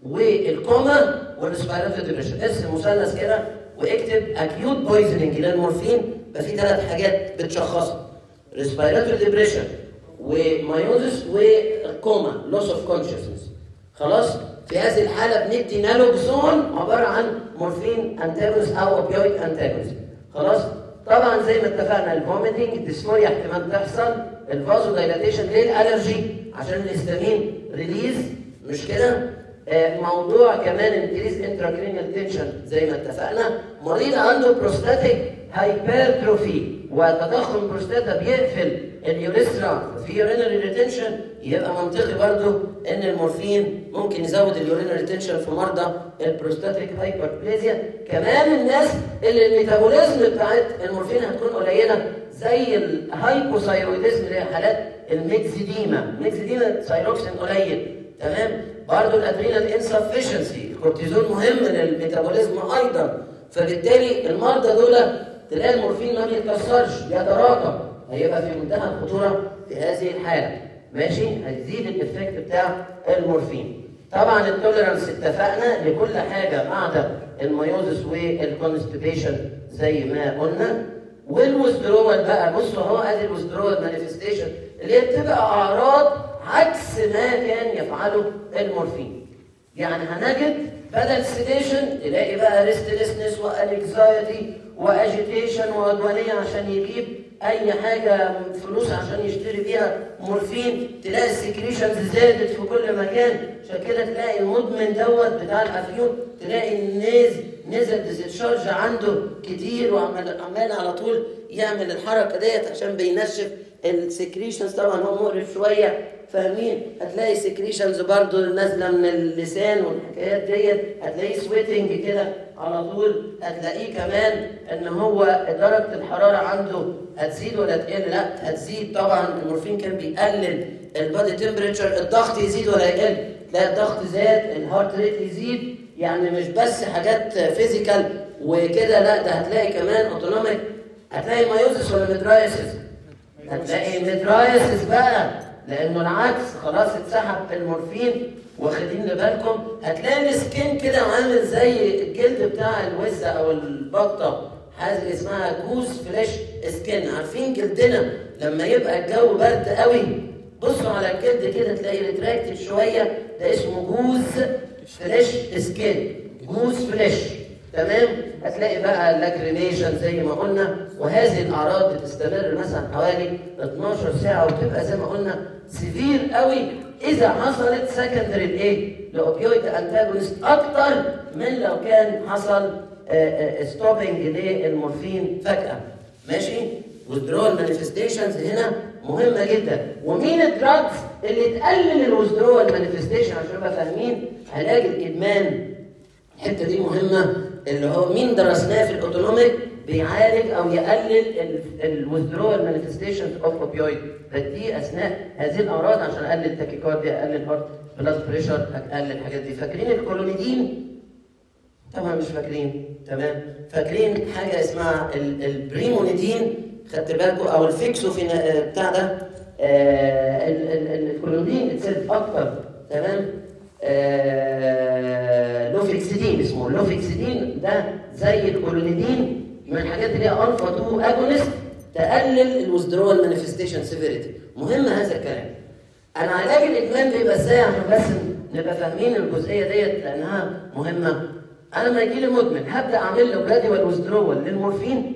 والكوما والريسبيراتوري ديبريشن. اسم مثلث كده واكتب اكيوت بويزنينج للمورفين، يبقى في 3 حاجات بتشخصها: ريسبيراتوري ديبريشن ومايوزس وكوما، لوس اوف كونشسنس. خلاص؟ في هذه الحاله بندي نالوكسون عباره عن مورفين انتاجونست او اوبيويد انتاجونست. خلاص؟ طبعا زي ما اتفقنا الفوميتنج، الديسفوريا احتمال تحصل، الفازو دايلاتيشن، ليه الالرجي؟ عشان الهستامين ريليز، مش كده؟ موضوع كمان انكريز انتراكرينيال تنشن زي ما اتفقنا. مريض عنده بروستاتيك هايبرتروفي وتضخم بروستاتا بيقفل اليوريثرا في يورينري ريتنشن، يبقى منطقي برضو ان المورفين ممكن يزود اليورينري ريتنشن في مرضى البروستاتيك هايبربليزيا. كمان الناس اللي الميتابوليزم بتاعت المورفين هتكون قليله زي الهايبوثايرويدزم اللي هي حالات الميكسيديما، ثايروكسين قليل، تمام؟ برضه الادرينال انسفشنسي، الكورتيزون مهم للميتابوليزم ايضا، فبالتالي المرضى دول تلاقي المورفين ما بيتكسرش، بيتراكم، هيبقى في منتهى الخطوره في هذه الحاله. ماشي؟ هيزيد الافكت بتاع المورفين. طبعا التوليرانس اتفقنا لكل حاجه ما عدا المايوزس والكونستيبيشن زي ما قلنا. والويزدرول بقى، بصوا اهو ادي الويزدرول مانيفستيشن اللي هي بتبقى اعراض عكس ما كان يفعله المورفين. يعني هنجد بدل سيديشن تلاقي بقى ريستلسنس وانكزايتي واجيتيشن وعدوانيه عشان يجيب اي حاجه فلوس عشان يشتري بيها مورفين، تلاقي السكريشنز زادت في كل مكان، عشان كده تلاقي المدمن دوت بتاع الافيون تلاقي نزل ديسشارج عنده كتير، وعمال على طول يعمل الحركه ديت عشان بينشف السكريشنز طبعا هو مقرف شويه، فاهمين؟ هتلاقي سكريشنز برضو نازله من اللسان والحكايات ديت، هتلاقيه سويتنج كده على طول، هتلاقيه كمان ان هو درجه الحراره عنده هتزيد ولا تقل؟ لا هتزيد طبعا. المورفين كان بيقلل البادي تمبريتشر، الضغط يزيد ولا يقل؟ لا الضغط زاد، الهارت ريت يزيد، يعني مش بس حاجات فيزيكال وكده، لا ده هتلاقي كمان اوتونوميك. هتلاقي مايوزس ولا ميدرايسس؟ هتلاقي ميدرايسس بقى، لانه العكس خلاص اتسحب المورفين، واخدين بالكم؟ هتلاقي السكين كده عامل زي الجلد بتاع الوزه او البطه، حاجه اسمها جوز فليش سكين. عارفين جلدنا لما يبقى الجو برد قوي بصوا على الجلد كده تلاقي ريتراكتد شويه، ده اسمه جوز فليش سكين، جوز فليش، تمام؟ هتلاقي بقى اللاكريميشن زي ما قلنا، وهذه الاعراض بتستمر مثلا حوالي 12 ساعه، وتبقى زي ما قلنا سيفير قوي اذا حصلت سكندري الايه؟ لاوبيويد انتاجونست، اكتر من لو كان حصل ستوبنج للمورفين فجاه. ماشي؟ withdrawal مانيفستيشنز هنا مهمه جدا. ومين الدراجز اللي تقلل الويزدرول مانيفستيشن عشان نبقى فاهمين علاج الادمان؟ الحته دي مهمه، اللي هو مين درسناه في الاوتونوميك بيعالج او يقلل الويزدرول مانيفستيشنز اوف اوبيويد، بدي اثناء هذه الاعراض عشان اقلل تاكيكارديا، اقلل هارت بلاد بريشر، اقلل الحاجات دي. فاكرين الكولونيدين؟ طبعا مش فاكرين، تمام؟ فاكرين حاجه اسمها البريمونيدين، خدت بالكم؟ او الفيكسوفين بتاع ده، الكولونيدين اتسلف اكتر، تمام؟ لوفيكسيدين اسمه، اللوفيكسيدين ده زي الكولونيدين من الحاجات اللي هي الفا 2 اجونست، تقلل الويزدرول مانيفستيشن سيفيريتي. مهم هذا الكلام. انا علاج الادمان بيبقى ازاي عشان بس نبقى فاهمين الجزئيه ديت لانها مهمه. انا لما يجي لي مدمن هبدا اعمل له جراديوال ويزدرول للمورفين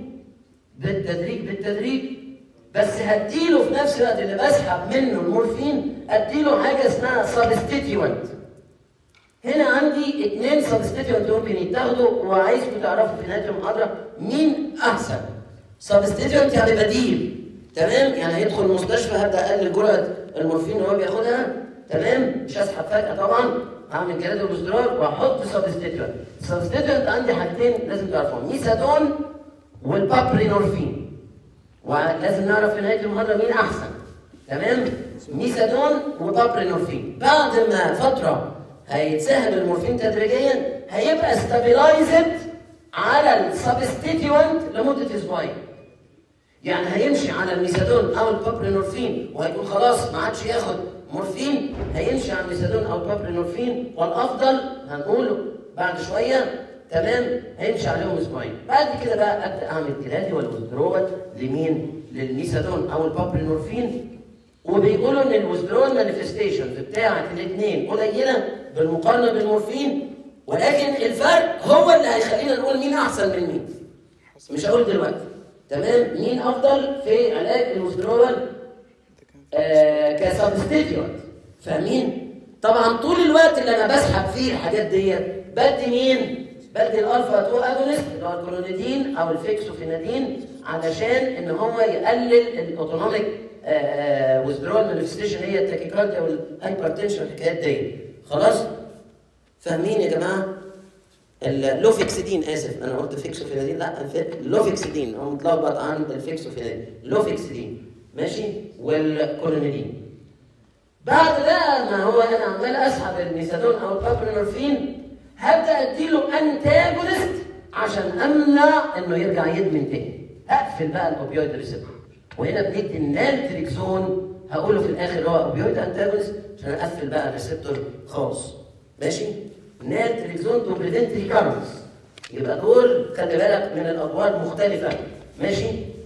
بالتدريج، بس هديله في نفس الوقت اللي بسحب منه المورفين اديله حاجه اسمها سبستيتيوانت. هنا عندي 2 سبستيتيوانت ممكن يتاخدوا، وعايزكم تعرفوا في نهايه المحاضره مين احسن. سبستيتيوانت يعني بديل، تمام؟ يعني هيدخل المستشفى هبدا اقلل جرعه المورفين اللي هو بياخدها، تمام؟ مش هسحب فجاه طبعا، هعمل جراديوال ويزدرول واحط سبستيتيوانت. السبستيتيوانت عندي حاجتين لازم تعرفوهم، ميثادون والبابرينورفين، ولازم نعرف في نهايه المحاضره مين احسن، تمام؟ ميثادون وبابرينورفين. بعد ما فتره هيتسحب المورفين تدريجيا، هيبقى ستابيلايزد على السبستيتيوانت لمده اسبوعين. يعني هيمشي على الميثادون او البابرينورفين وهيكون خلاص ما عادش ياخد مورفين، هيمشي على الميثادون او البابرينورفين، والافضل هنقوله بعد شويه، تمام؟ هيمشي عليهم اسبوعين. بعد كده بقى ابدا اعمل جراديوال ويزدرول لمين؟ للميثادون او البابرينورفين. وبيقولوا ان الويزدرول مانيفستيشنز بتاعت الاثنين قليله بالمقارنه بالمورفين، ولكن الفرق هو اللي هيخلينا نقول مين احسن من مين. مش هقول دلوقتي، تمام؟ مين افضل في علاج الويزدرول كسبستيتيوانت، فاهمين؟ طبعا طول الوقت اللي انا بسحب فيه الحاجات ديت بدي مين؟ بدي الالفا 2 اجونست اللي هو الكلونيدين او الفيكسوفينادين، علشان ان هو يقلل الاوتونوميك ويزدرول مانيفستيشن، هي التاكيكارديا والهايبرتنشن الحكايات دي. خلاص؟ فاهمين يا جماعه؟ اللوفيكسيدين، اسف انا قلت فيكسوفينادين، لا اللوفيكسيدين هو متلخبط عن الفيكسوفينادين، اللوفيكسيدين ماشي، والكولونيدين. بعد بقى ما هو انا عمال اسحب الميثادون او البابرينورفين، هبدا اديله انتاجونست عشان امنع انه يرجع يدمن تاني. اقفل بقى الاوبيويد ريسبتور، وهنا بندي النالتريكسون، هقوله في الاخر هو اوبيويد انتاجونست عشان اقفل بقى الريسبتور خالص. ماشي؟ نالتريكسون تو بريفنت ريكارنس، يبقى دول خلي بالك من الادوار مختلفه. ماشي؟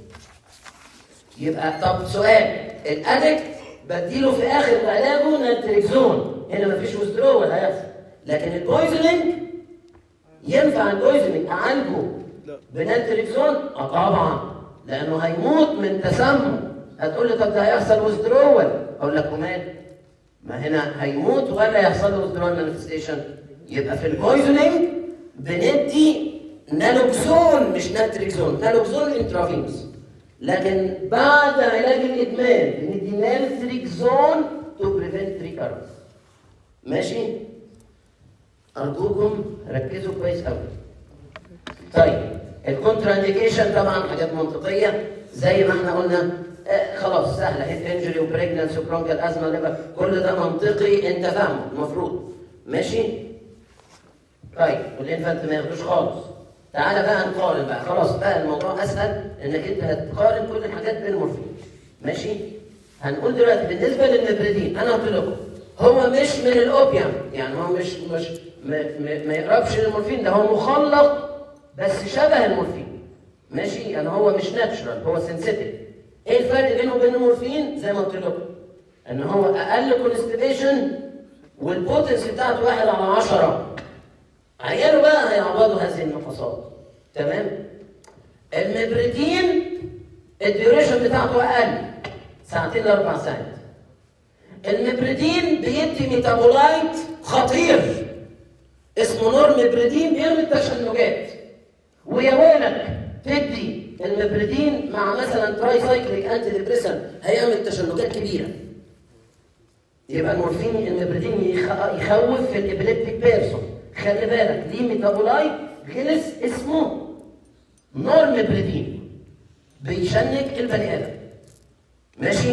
يبقى طب سؤال، الادكت بديله في اخر علاجه نالتريكسون، هنا مفيش ويزدرول هيحصل، لكن البويزنينج ينفع البويزنينج اعالجه بنالتريكسون؟ طبعا، لانه هيموت من تسمم. هتقول لي طب ده هيحصل ويزدرول، اقول لك ومال، ما هنا هيموت ولا يحصل له ويزدرول مانيفستيشن. يبقى في البويزنينج بندي نالوكسون مش نالتريكسون، نالوكسون انترافينوس، لكن بعد علاج الادمان بندي نالتريكزون تو بريفنت ريكارنس. ماشي؟ ارجوكم ركزوا كويس قوي. طيب الكونترا انديكيشن طبعا حاجات منطقيه زي ما احنا قلنا. خلاص سهله، هيد انجري وبريجننس وبرونكال ازمه ليفر، كل ده منطقي انت فاهمه المفروض. ماشي؟ طيب والانفانت ما ياخدوش خالص. تعالى بقى نقارن بقى، خلاص بقى الموضوع اسهل انك انت هتقارن كل الحاجات بالمورفين. ماشي؟ هنقول دلوقتي بالنسبه للنبريدين، انا قلت لكم هو مش من الاوبيوم، يعني هو مش ما يقربش للمورفين، ده هو مخلق بس شبه المورفين. ماشي؟ يعني هو مش ناتشرال، هو سينثيتيك. ايه الفرق بينه وبين المورفين؟ زي ما قلت لكم ان هو اقل كونستيبيشن والبوتنسي بتاعته 1/10. عياله بقى هيعوضوا هذه النقصات. تمام؟ المبريدين الديوريشن بتاعته اقل، 2 ل 4 ساعات. المبريدين بيدي ميتابولايت خطير اسمه نورمبريدين بيعمل التشنجات. ويا ويلك تدي المبريدين مع مثلا تراي سايكليك انتي ديبريسنت هيعمل تشنجات كبيره. يبقى المورفين المبريدين يخوف في الابليبتيك بيرسون. خلي بالك دي ميتابولايت غلس اسمه نورمبريدين بيشنج البني ادم. ماشي؟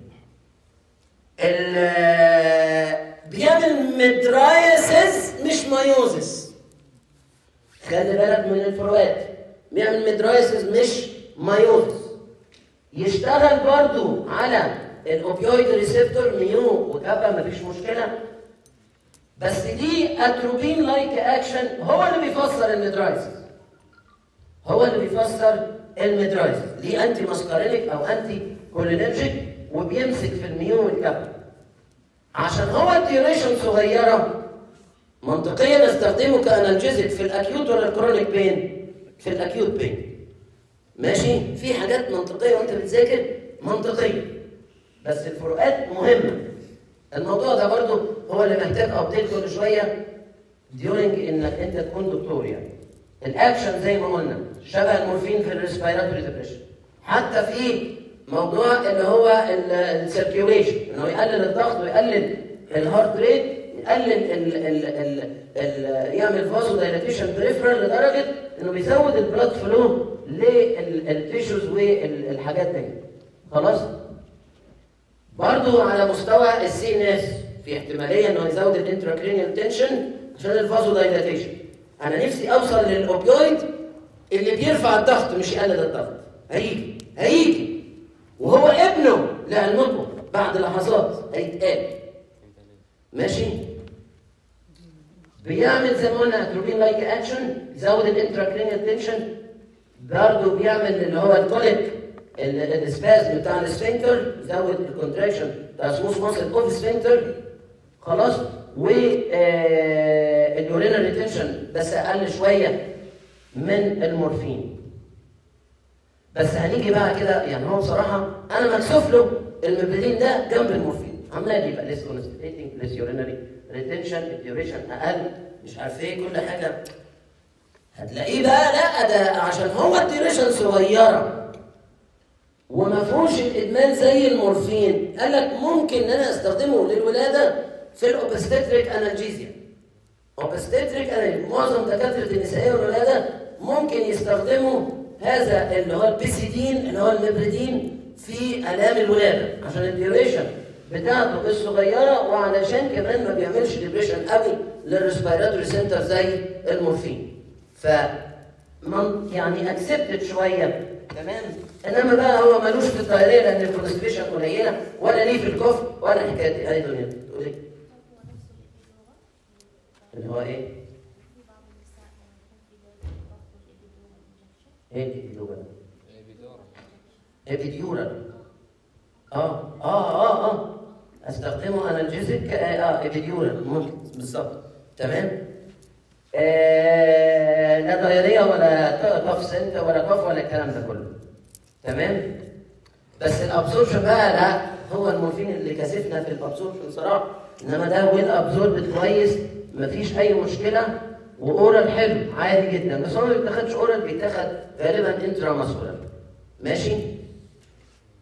بيعمل ميدرايسز مش مايوزس. خلي بالك من الفروقات. بيعمل ميدرايسز مش مايوزس. يشتغل برضو على الاوبيويد ريسبتور ميو وكابا، مفيش مشكله. بس دي اتروبين لايك اكشن هو اللي بيفسر الميدرايسز. هو اللي بيفسر الميدرايسز. دي انتي ماسكارينيك او انتي كولينرجيك وبيمسك في الميو والكابا. عشان هو الديوريشن صغيره منطقيا استخدمه كانالجيزك في الاكيوت ولا الكرونيك بين؟ في الاكيوت بين. ماشي؟ في حاجات منطقيه وانت بتذاكر منطقيه بس الفروقات مهمه. الموضوع ده برضو هو اللي محتاج ابديت كل شويه ديورنج انك انت تكون دكتور. يعني الاكشن زي ما قلنا شبه المورفين في الريسبيراتوري ديبريشن، حتى في موضوع اللي هو السيركيوليشن، انه يقلل الضغط ويقلل الهارت ريت، يقلل يعمل فازو دايلاتيشن بريفرال لدرجه انه بيزود البلاد فلو للتيشوز والحاجات دي. خلاص؟ برضو على مستوى السي ان اس في احتماليه انه يزود الانتراكرينيال تنشن عشان الفازو دايلاتيشن. انا نفسي اوصل للاوبيويد اللي بيرفع الضغط مش يقلل الضغط. هيجي وهو ابنه لعلمكم بعد لحظات هيتقال. ماشي؟ بيعمل زي ما قلنا اتروبين لايك اكشن، يزود الانتراكرينيال تنشن. برضه بيعمل اللي هو الكوليك السبازم بتاع السفنكتر، يزود الكونتراكشن بتاع سموث ماسل اوف سفنكتر. خلاص؟ واليورينال ريتنشن بس اقل شويه من المورفين. بس هنيجي بقى كده، يعني هو بصراحه انا مكسوف له المبريدين ده جنب المورفين، عمال يبقى ليس كونستيبيتنج ليس يورينري ريتنشن، الديوريشن اقل، مش عارف ايه كل حاجه. هتلاقيه بقى لا ده عشان هو الديوريشن صغيره وما فيهوش الادمان زي المورفين، قال لك ممكن ان انا استخدمه للولاده في الاوبستريك انالجيزيا. اوبستريك انالجيزيا معظم دكاتره النسائيه والولاده ممكن يستخدموا هذا اللي هو البيسيدين اللي هو المبريدين في الام الولاده عشان الديوريشن بتاعته الصغيره، وعلشان كمان ما بيعملش ديبريشن قوي للريسبيراتوري سنتر زي المورفين. ف يعني اكسبتد شويه. تمام؟ انما بقى هو ملوش في الطياريه لان الكونستيبيشن قليله، ولا ليه في الكفر ولا حكايه دي. اي دنيا تقول ايه؟ اللي هو ايه؟ ايه الابيدورال؟ ابيدورال. استخدمه انالجيزك ابيدورال ممكن بالظبط. تمام؟ لا ضياريه ولا كف سنت ولا كف ولا الكلام ده كله. تمام؟ بس الابسوربشن بقى لا، هو المورفين اللي كاسفنا في الابسوربشن صراحه، انما ده ويل ابسوربت كويس مفيش اي مشكله، واورال حلو عادي جدا. بس هو ما بيتاخدش اورال، بيتاخد غالبا انترا ماسكولار. ماشي؟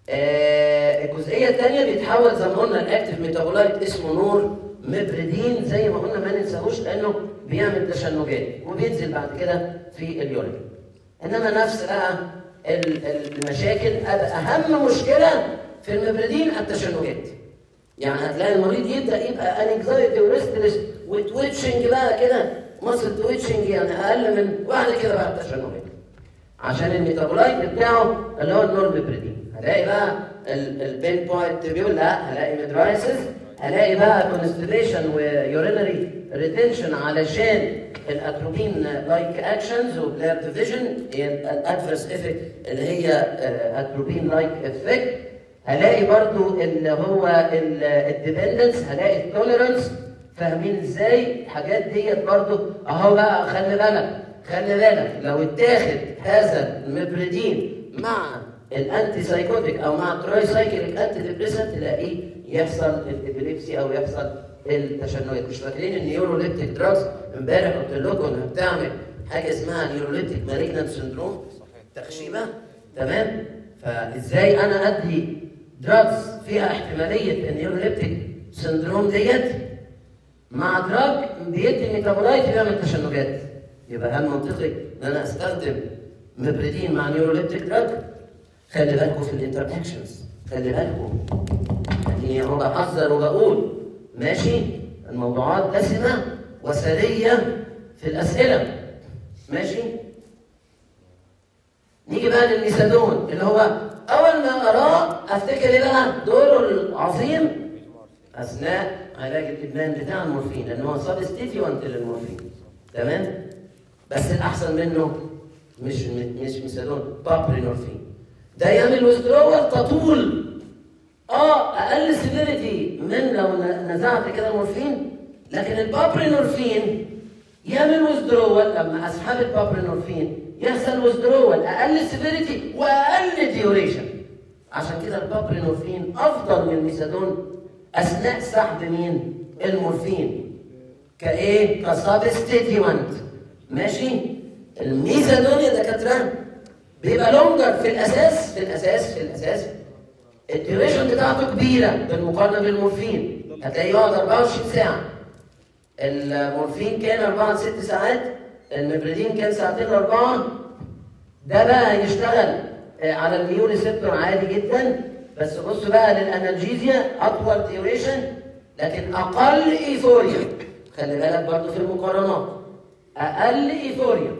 الجزئيه الثانيه بيتحول زي ما قلنا الاكتف ميتابولايت اسمه نور مبردين، زي ما قلنا ما ننساهوش لانه بيعمل تشنجات وبينزل بعد كده في اليورين. انما نفس بقى المشاكل، اهم مشكله في المبردين التشنجات. يعني هتلاقي المريض يبدا يبقى انكزايتي وريستلس وتويتشنج بقى كده، ماسل تويتشنج، يعني اقل من واحده كده بقى التشنجات، عشان الميتابولايت بتاعه اللي هو النور مبردين. هلاقي بقى البين بوينت بيقول لا، هلاقي ميدرايسز، هلاقي بقى كونستيبيشن ويورينري ريتنشن علشان الاتروبين لايك اكشنز وبلير ديفيجن، الادفيرس افكت اللي هي اتروبين لايك افكت. هلاقي برضو اللي هو الديبندنس، هلاقي التوليرانس. فاهمين ازاي الحاجات ديت برضو اهو بقى. خلي بالك لو اتاخد هذا المبردين مع الانتي سايكوتيك او مع التراي سايكليك انتي ديبريسنت، تلاقيه يحصل الابيليبسي او يحصل التشنجات. مش فاكرين النيوروليبتيك دراجز؟ امبارح قلت لكم انها بتعمل حاجه اسمها نيوروليبتيك مالجنانت سندروم، تخشيبه، تمام؟ فازاي انا ادي دراجز فيها احتماليه النيوروليبتيك سندروم ديت مع دراج بيدي ميتابولايت بيعمل تشنجات؟ يبقى هل منطقي ان انا استخدم مبردين مع نيوروليبتيك دراج؟ خلي بالكم في الانتر اكشنز، خلي بالكم. يعني هو بحذر وبقول ماشي، الموضوعات دسمه وسريه في الاسئله، ماشي. نيجي بقى للميثادون اللي هو اول ما اراه افتكر ايه بقى؟ دوره العظيم اثناء علاج الادمان بتاع المورفين، لان هو سبستيتيوانت للمورفين، تمام؟ بس الاحسن منه مش ميثادون، بابرينورفين. ده يعمل ويزدرول تطول، اقل سيفيريتي من لو نزعت كده المورفين، لكن البابرينورفين يعمل ويزدرول. لما اسحب البابرينورفين يحصل ويزدرول، اقل سيفيريتي واقل ديوريشن. عشان كده البابرينورفين افضل من الميثادون اثناء سحب مين؟ المورفين. كايه؟ كسبستيتيوانت، ماشي. الميثادون يا دكاتره بيبقى لونجر في الاساس الديوريشن بتاعته كبيره بالمقارنه بالمورفين. هتلاقيه يقعد 24 ساعه. المورفين كان 4 ل 6 ساعات، المبردين كان 2 ل 4. ده بقى هيشتغل على الميو ريسبتور عادي جدا، بس بصوا بقى للانالجيزيا اطول ديوريشن لكن اقل ايفوريا. خلي بالك برضه في المقارنات، اقل ايفوريا،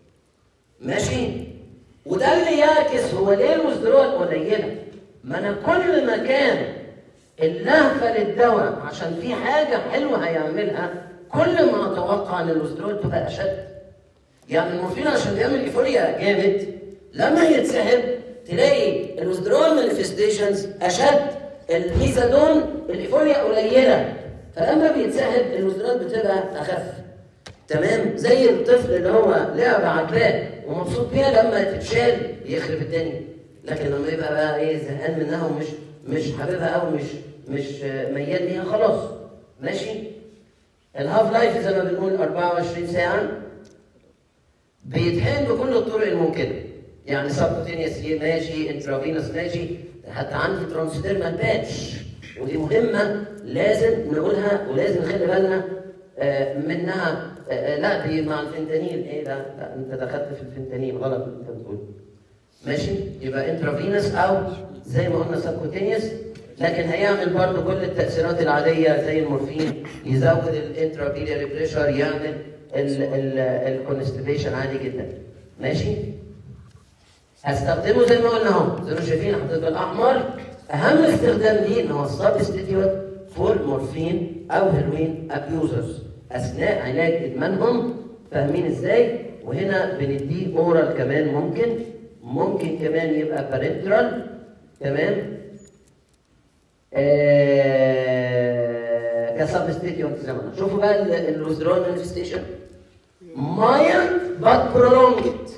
ماشي. وده اللي يعكس هو ليه الوزدرول قليله. ما انا كل ما كان اللهفه للدواء عشان في حاجه حلوه هيعملها، كل ما اتوقع ان الوزدرول تبقى اشد. يعني المورفين عشان بيعمل ايفوريا جامد، لما يتسحب تلاقي الوزدرول مانيفستيشنز اشد، الميثادون الايفوريا قليله، فلما بيتسحب الوزدرول بتبقى اخف، تمام؟ زي الطفل اللي هو لعبه عجباه ومبسوط بيها، لما تتشال يخرب الدنيا، لكن لما يبقى بقى ايه زهقان منها ومش حاببها او مش ميال ليها، خلاص، ماشي. الهاف لايف زي ما بنقول 24 ساعه، بيتحقن بكل الطرق الممكنه. يعني سبكوتينيوس ماشي، انترافينوس ماشي، حتى عندي ترانسديرمال باتش، ودي مهمه لازم نقولها ولازم نخلي بالنا منها. لا دي مع الفنتانيل، ايه لا انت دخلت في الفنتانيل غلط اللي انت بتقوله، ماشي. يبقى انترافينوس او زي ما قلنا سبكوتينيوس، لكن هيعمل برضه كل التاثيرات العاديه زي المورفين، يزود الانترابيلياري بريشر، يعمل الكونستيبيشن عادي جدا، ماشي. هستخدمه زي ما قلنا اهو، زي ما شايفين حطيت بالاحمر. اهم استخدام ليه ان هو سبستيتيوت فور مورفين او هيروين ابيوزرز اثناء علاج ادمانهم. فاهمين ازاي؟ وهنا بنديه اورال كمان، ممكن كمان يبقى بارنترال، تمام؟ كسبستيتيوت زي ما قلنا. شوفوا بقى الوزدرول مانيفستيشن، مايلد بات برولونجد،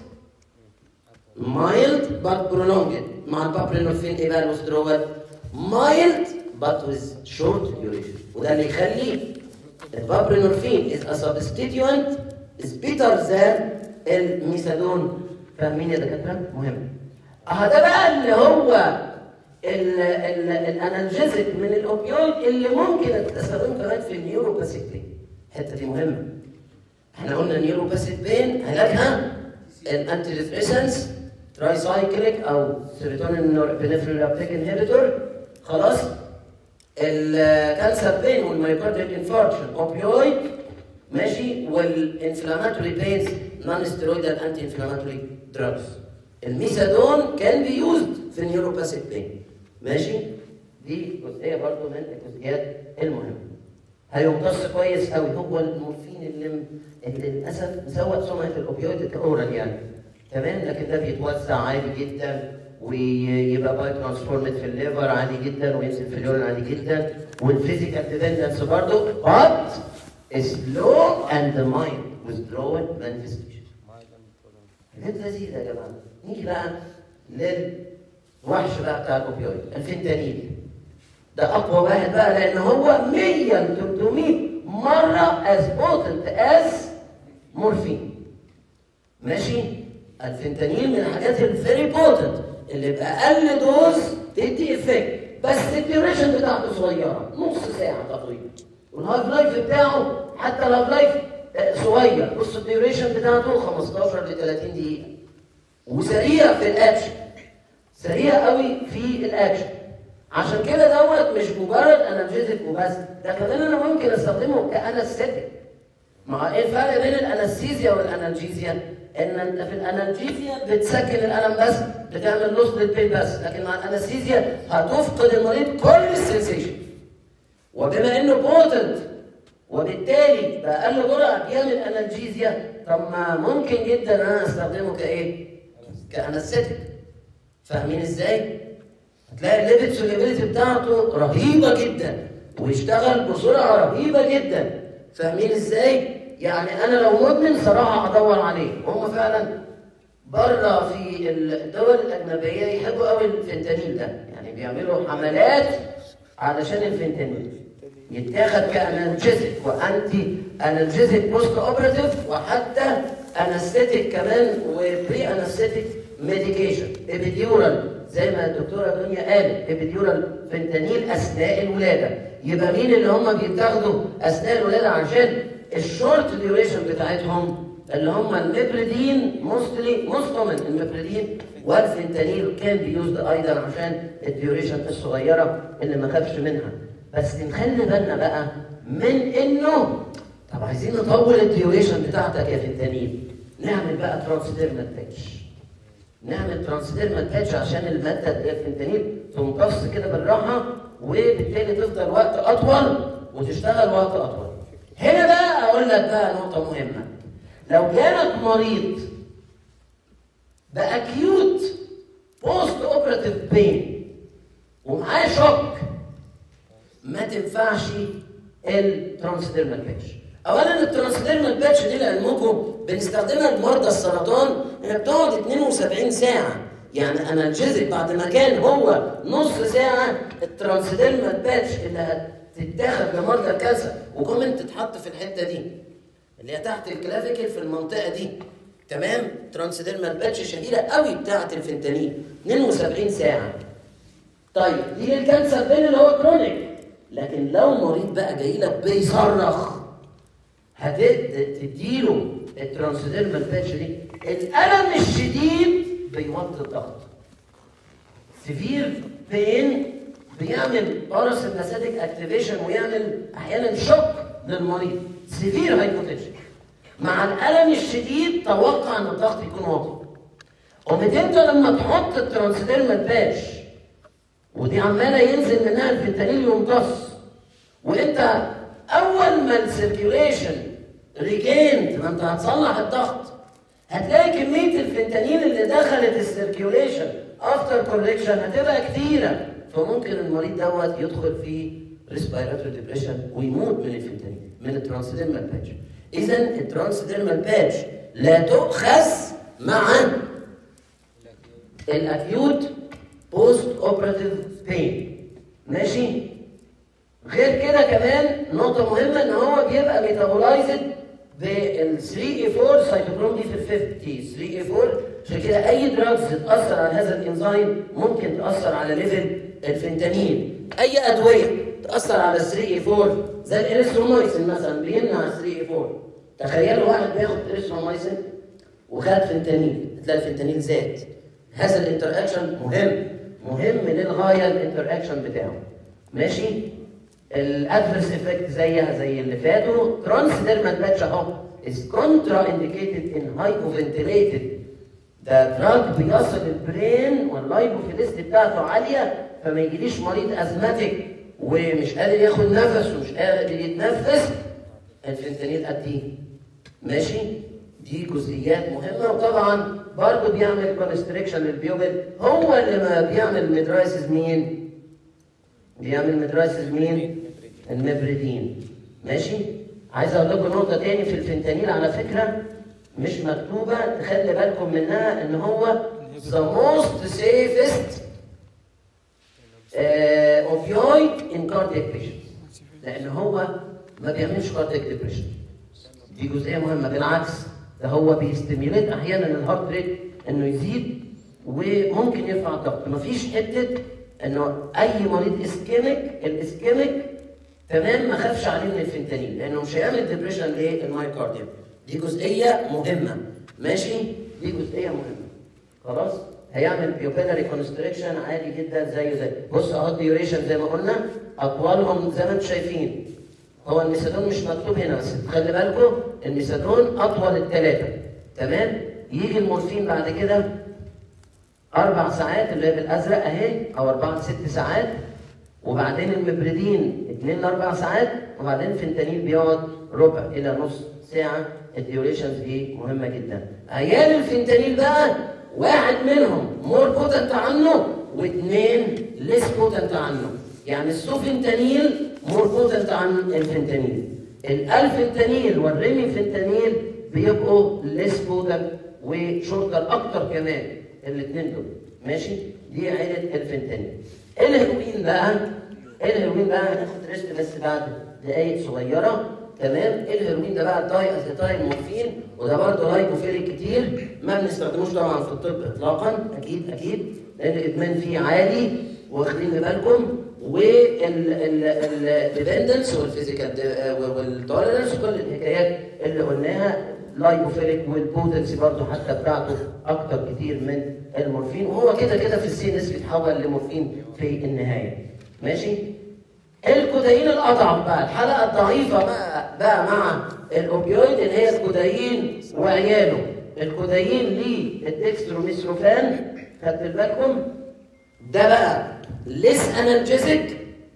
مايلد بات برولونجد. مع البابرينورفين ايه بقى الوزدرول؟ مايلد بات ويز شورت ديوريشن. وده اللي يخلي البابرينورفين is a substituent is better than الميثادون. فاهمين يا دكاتره؟ مهم. ده بقى اللي هو الانالجيزك من الاوبيويد اللي ممكن تستخدمه كمان في النيوروباثيك بين. الحته دي مهمه. احنا قلنا النيوروباثيك بين علاجها الانتي ديبريسنس تراي سايكليك او سيروتونين نورابينفرين ابتيك انهبيتور. خلاص. الكانسر بين والمايوكارديال انفاركشن اوبيويد ماشي، والانفلاماتوري بينز نون ستيرويدال انتي انفلاماتوري دراجز. الميثادون كان بي يوزد في النيوروباثيك بين ماشي. دي جزئيه برضو من الجزئيات المهمه. هيمتص كويس قوي. هو المورفين اللي للاسف مسوق سمعه الاوبيويد كاورال يعني تمام، لكن ده بيتوزع عادي جدا ويبقى باي ترانسفورمد في الليفر عادي جدا وينزل في اليورين عادي جدا. والفيزيكال ديبندنس برضه but slow and mild withdrawal manifestation. حاجات لذيذه يا جماعه. نيجي بقى للوحش بقى بتاع الاوبيويد الفنتانيل. ده اقوى واحد بقى لان هو 100 ل 300 مره as potent as مورفين ماشي. الفنتانيل من الحاجات الفيري بوتنت اللي باقل دوز تدي افكت، بس الديوريشن بتاعته صغيره نص ساعه تقريبا، والهاف لايف بتاعه حتى الهاف لايف صغير. بص الديوريشن بتاعته 15 ل 30 دقيقه، وسريع في الاكشن، سريع قوي في الاكشن. عشان كده دوت مش مجرد انالجيزيك وبس، ده كمان انا ممكن استخدمه كانستيك. مع ايه الفرق بين الانستيزيا والانالجيزيا؟ ان انت في الانالجيزيا بتسكن الالم بس، بتعمل لوس للبين بس، لكن مع الانستيزيا هتفقد المريض كل السنسيشن. وبما انه بوتنت وبالتالي باقل جرعه بيعمل انالجيزيا، طب ما ممكن جدا انا استخدمه كايه؟ كانستيك. فاهمين ازاي؟ هتلاقي الليبيد سوليبيليتي بتاعته رهيبه جدا ويشتغل بسرعه رهيبه جدا. فاهمين ازاي؟ يعني انا لو مدمن صراحه ادور عليه. هم فعلا بره في الدول الاجنبيه يحبوا قوي الفنتانيل ده، يعني بيعملوا حملات علشان الفنتانيل يتاخد كانالجيزيك وانتي انالجيزيك بوست اوبراتيف، وحتى انستيتيك كمان وبري انستيتيك ميديكيشن ابيديورال زي ما الدكتوره دنيا قالت، ابيديورال فنتانيل اثناء الولاده. يبقى مين اللي هم بيتاخدوا اثناء الولاده عشان الشورت ديوريشن بتاعتهم؟ اللي هم الميبريدين موست كومن الميبريدين والفنتانيل كان بيوزد ايضا عشان الديوريشن الصغيره اللي ما خافش منها. بس نخلي بالنا بقى من انه طب عايزين نطول الديوريشن بتاعتك يا فنتانيل، نعمل بقى ترانسديرمال باتش. نعمل ترانسديرمال باتش عشان الماده الفنتانيل تمتص كده بالراحه، وبالتالي تفضل وقت اطول وتشتغل وقت اطول. هنا بقى اقول لك بقى نقطه مهمه. لو جالك مريض باكيوت بوست اوبراتيف بين ومعاه شوك، ما تنفعش الترانسديرمال باتش. اولا الترانسديرمال باتش دي لعلمكم بنستخدمها لمرضى السرطان، هي بتقعد 72 ساعه. يعني انالجيزيك بعد ما كان هو نص ساعه، الترانسديرمال باتش اللي هتتاخد لمرضى الكانسر وكمان تتحط في الحته دي اللي هي تحت الكلافيكل في المنطقه دي تمام. ترانسديرمال باتش شهيره قوي بتاعه الفنتانيل 72 ساعه. طيب دي الكانسر بين اللي هو كرونيك، لكن لو مريض بقى جاي لك بيصرخ هتديله الترانسديرمال باتش دي. الالم الشديد بيوطي الضغط، سيفير بين بيعمل باراسمباثيك اكتيفيشن ويعمل احيانا شوك للمريض، سيفير هايبوتنشن. مع الالم الشديد توقع ان الضغط يكون واطي. انت لما تحط الترانسديرمال باتش ودي عماله ينزل منها الفنتانيل يمتص، وانت اول ما السيركيوليشن ريجيند، ما انت هتصلح الضغط، هتلاقي كميه الفنتانيل اللي دخلت السيركيوليشن افتر كوركشن هتبقى كتيره، فممكن المريض دوت يدخل في ريسبيراتوري ديبريشن ويموت من الفنتانيل من الترانسديرمال باتش. اذا الترانسديرمال باتش لا تؤخذ مع الاكيوت بوست اوبراتيف بين ماشي. غير كده كمان نقطه مهمه ان هو بيبقى ميتابولايزد بال 3A4 سيتوكروم دي في ال 50 3A4. عشان كده اي دراجز تاثر على هذا الانزيم ممكن تاثر على ليفل الفنتانيل اي ادويه تاثر على 3 4 زي الاريثرومايسين مثلا بيمنع 3 4. تخيلوا واحد بياخد اريثرومايسين وخد فنتانيل، تلاقي الفنتانيل زاد. هذا الانتر اكشن مهم للغايه الانتر اكشن بتاعه. ماشي؟ الادفيرس افكت زيها زي اللي فاتوا. ترانسديرمال باتش اهو is contraindicated in hypoventilated. ده دراج بيصل البرين واللايبوفيليستي بتاعته عاليه، فما يجيليش مريض ازماتيك ومش قادر ياخد نفس ومش قادر يتنفس، الفنتانيل اديه. ماشي؟ دي جزئيات مهمه. وطبعا برضه بيعمل كونستريكشن للبيوبل. هو اللي ما بيعمل ميدرايسز مين؟ بيعمل ميدرايسز مين؟ المبردين. ماشي؟ عايز اقول لكم نقطه تاني في الفنتانيل على فكره مش مكتوبه، تخلي بالكم منها، ان هو the most safest opioid in cardiac patients. لان هو ما بيعملش cardiac depression. دي جزئيه مهمه. بالعكس ده هو بيستيميوليت احيانا الهارت ريت انه يزيد وممكن يرفع الضغط. مفيش حته انه اي مريض اسكيميك، الاسكيميك تمام ما خافش عليه من الفنتانيل لانه مش هيعمل ديبريشن للمايوكارديوم. دي جزئيه مهمه. ماشي؟ دي جزئيه مهمه. خلاص؟ هيعمل بيوبيلاري كونستريكشن عادي جدا زي بص اهو الديوريشن زي ما قلنا اطولهم زي ما انتم شايفين. هو الميثادون مش مكتوب هنا بس خلي بالكم الميثادون اطول الثلاثه. تمام؟ يجي المورفين بعد كده 4 ساعات اللي هي بالازرق اهي، او 4 ل 6 ساعات، وبعدين المبردين 2 ل 4 ساعات، وبعدين فنتانيل بيقعد ربع الى نص ساعه. الديوريشنز دي مهمه جدا. عيال الفنتانيل بقى واحد منهم مور بوتنت عنه واثنين ليس بوتنت عنه. يعني السوفنتانيل مور بوتنت عن الفنتانيل. الالفنتانيل والريمي فنتانيل بيبقوا ليس بوتنت وشورتر اكتر كمان الاثنين دول. ماشي؟ دي عيله الفنتانيل. الهيروين بقى هناخد ريست بس بعد دقايق صغيره. تمام؟ الهيروين ده بقى الداي اسيتايل مورفين، وده برضه لايكوفيليك كتير، ما بنستخدموش طبعا في الطب اطلاقا، اكيد لان الادمان فيه عالي واخدين بالكم. والديبندنس والفيزيكال والتوليرنس وكل الحكايات اللي قلناها. لايكوفيليك والبوتنسي برضه حتى بتاعته اكتر كتير من المورفين، وهو كده في السي نس بيتحول لمورفين في النهايه. ماشي؟ الكودايين الاضعف بقى، الحلقه الضعيفه بقى مع الاوبيويد اللي هي الكودايين وعياله. الكودايين ليه الدكستروميثروفان، خدت بالكم؟ ده بقى ليس انالجيزيك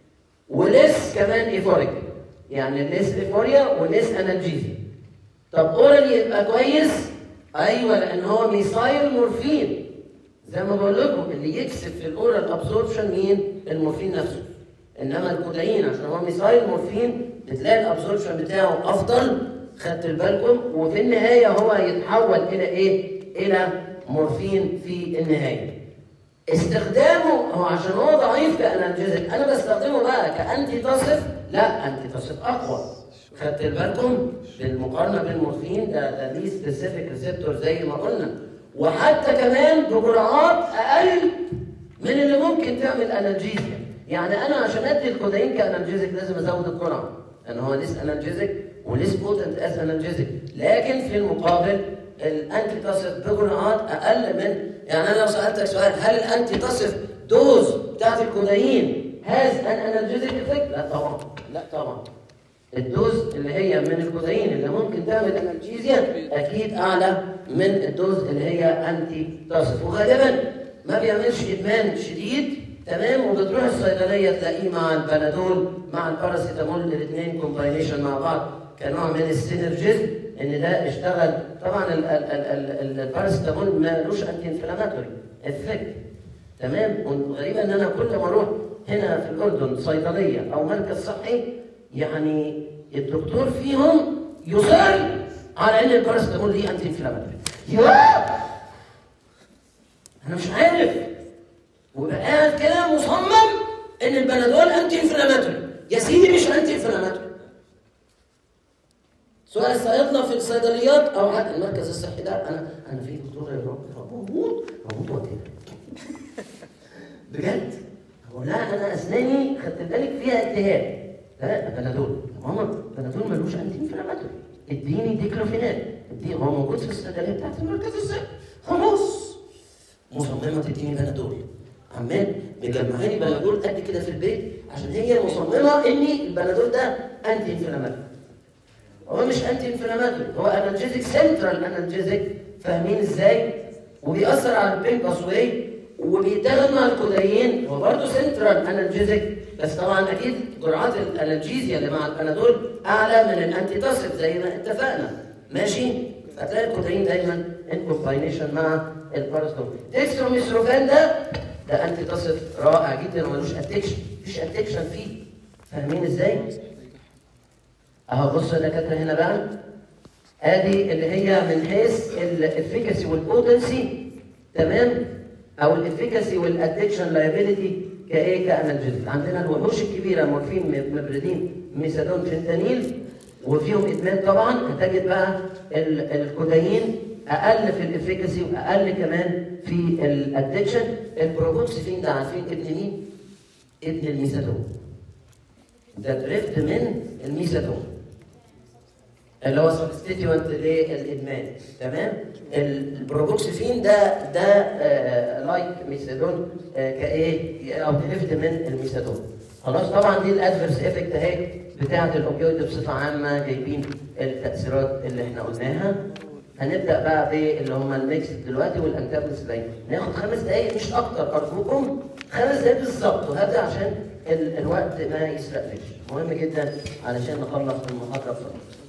وليس كمان ايفوريك، يعني ليس ايفوريا وليس انالجيزي. طب اورالي يبقى كويس؟ ايوه، لان هو ميثايل مورفين. زي ما بقول لكم اللي يكسب في الاورال ابسوربشن مين؟ المورفين نفسه. انما الكودايين عشان هو ميثايل مورفين بتلاقي الابسوربشن بتاعه افضل، خدت بالكم؟ وفي النهايه هو يتحول الى ايه؟ الى مورفين في النهايه. استخدامه هو عشان هو ضعيف كانالجيزيك، انا بستخدمه بقى كانتي تصف، لا انتي تصف اقوى. خدت بالكم؟ بالمقارنه بالمورفين ده ليه سبيسيفيك ريسبتور زي ما قلنا، وحتى كمان بجرعات اقل من اللي ممكن تعمل انالجيزيا. يعني انا عشان ادي الكودايين كانالجيزيك لازم ازود الجرعه، لان هو ليس انالجيزيك وليس بوتنت از انالجيزيك. لكن في المقابل الانتي تصف بجرعات اقل من، يعني انا لو سالتك سؤال هل الانتي تصف دوز بتاعت الكودايين هاز ان انالجيزيك افكت؟ لا طبعا. الدوز اللي هي من الكودايين اللي ممكن تعمل انالجيزيا اكيد اعلى من الدوز اللي هي انتي تصف، وغالبا ما بيعملش ادمان شديد. تمام؟ وبتروح الصيدليه تلاقيه مع البنادول مع الباراسيتامول الاثنين كومباينيشن مع بعض كنوع من السينرجيزم، ان ده اشتغل. طبعا الباراسيتامول مالوش انتي انفلاماتوري افكت. تمام؟ والغريب ان انا كل ما اروح هنا في الاردن صيدليه او مركز صحي، يعني الدكتور فيهم يصر على ان الباراسيتامول ليه انتي انفلاماتوري. انا مش عارف، وقاعد كده مصمم ان البنادول انتي انفلاماتوري. يا سيدي مش انتي انفلاماتوري. سواء الصيادله في الصيدليات او حتى المركز الصحي ده، انا في دكتور يا رب بموت وكده بجد. لا انا اسناني خدت بالك فيها التهاب. لا بنادول. ماما بنادول ملوش انتي انفلاماتوري، اديني ديكلوفينات، هو موجود في الصيدليه بتاعت المركز الصحي. خلاص مصممه تديني بنادول، عمال مجمعاني بنادول قد كده في البيت عشان هي مصممه ان البنادول ده انتي انفلاماتوري. هو مش انتي انفلاماتوري، هو انالجيزك، سنترال انالجيزك، فاهمين ازاي؟ وبيأثر على البين باسواي وبيتاخد مع الكودايين، هو برضه سنترال انالجيزك، بس طبعا اكيد جرعات الانالجيزيا اللي مع البنادول اعلى من الانتي تاسيف زي ما اتفقنا، ماشي؟ فتلاقي الكودايين دايما ان كومباينيشن مع الباراسيتامول. ديكستروميثروفان ده انتي تاسيف رائع جدا ومالوش اتكشن، مفيش اتكشن فيه، فاهمين ازاي؟ اهو بصوا يا دكاتره هنا بقى، ادي اللي هي من حيث الافيكاسي والبوتنسي، تمام؟ او الافيكاسي والادكشن لايبيليتي كايه؟ كانالجيزيك. عندنا الوحوش الكبيره مورفين، مبردين، ميثادون، فينتانيل، وفيهم ادمان طبعا. هتجد بقى الكودايين اقل في الافيكاسي واقل كمان في الادكشن. البروبوكسيفين ده عارفين ابن مين؟ ابن الميثادون، ده دريفت من الميثادون اللي هو سبستيتيوانت للادمان، تمام؟ البروبوكسيفين ده لايك ميثادون كايه او دريفت من الميثادون. خلاص طبعا دي الادفيرس افكت اهي بتاعه الاوبيويد بصفه عامه، جايبين التاثيرات اللي احنا قلناها. هنبدا بقى باللي هم الميكس دلوقتي والانتاجونست باين. ناخد 5 دقائق مش اكتر ارجوكم، 5 دقائق بالظبط، وهبدا عشان الوقت ما يسرقناش، مهم جدا علشان نخلص المحاضره بسرعه.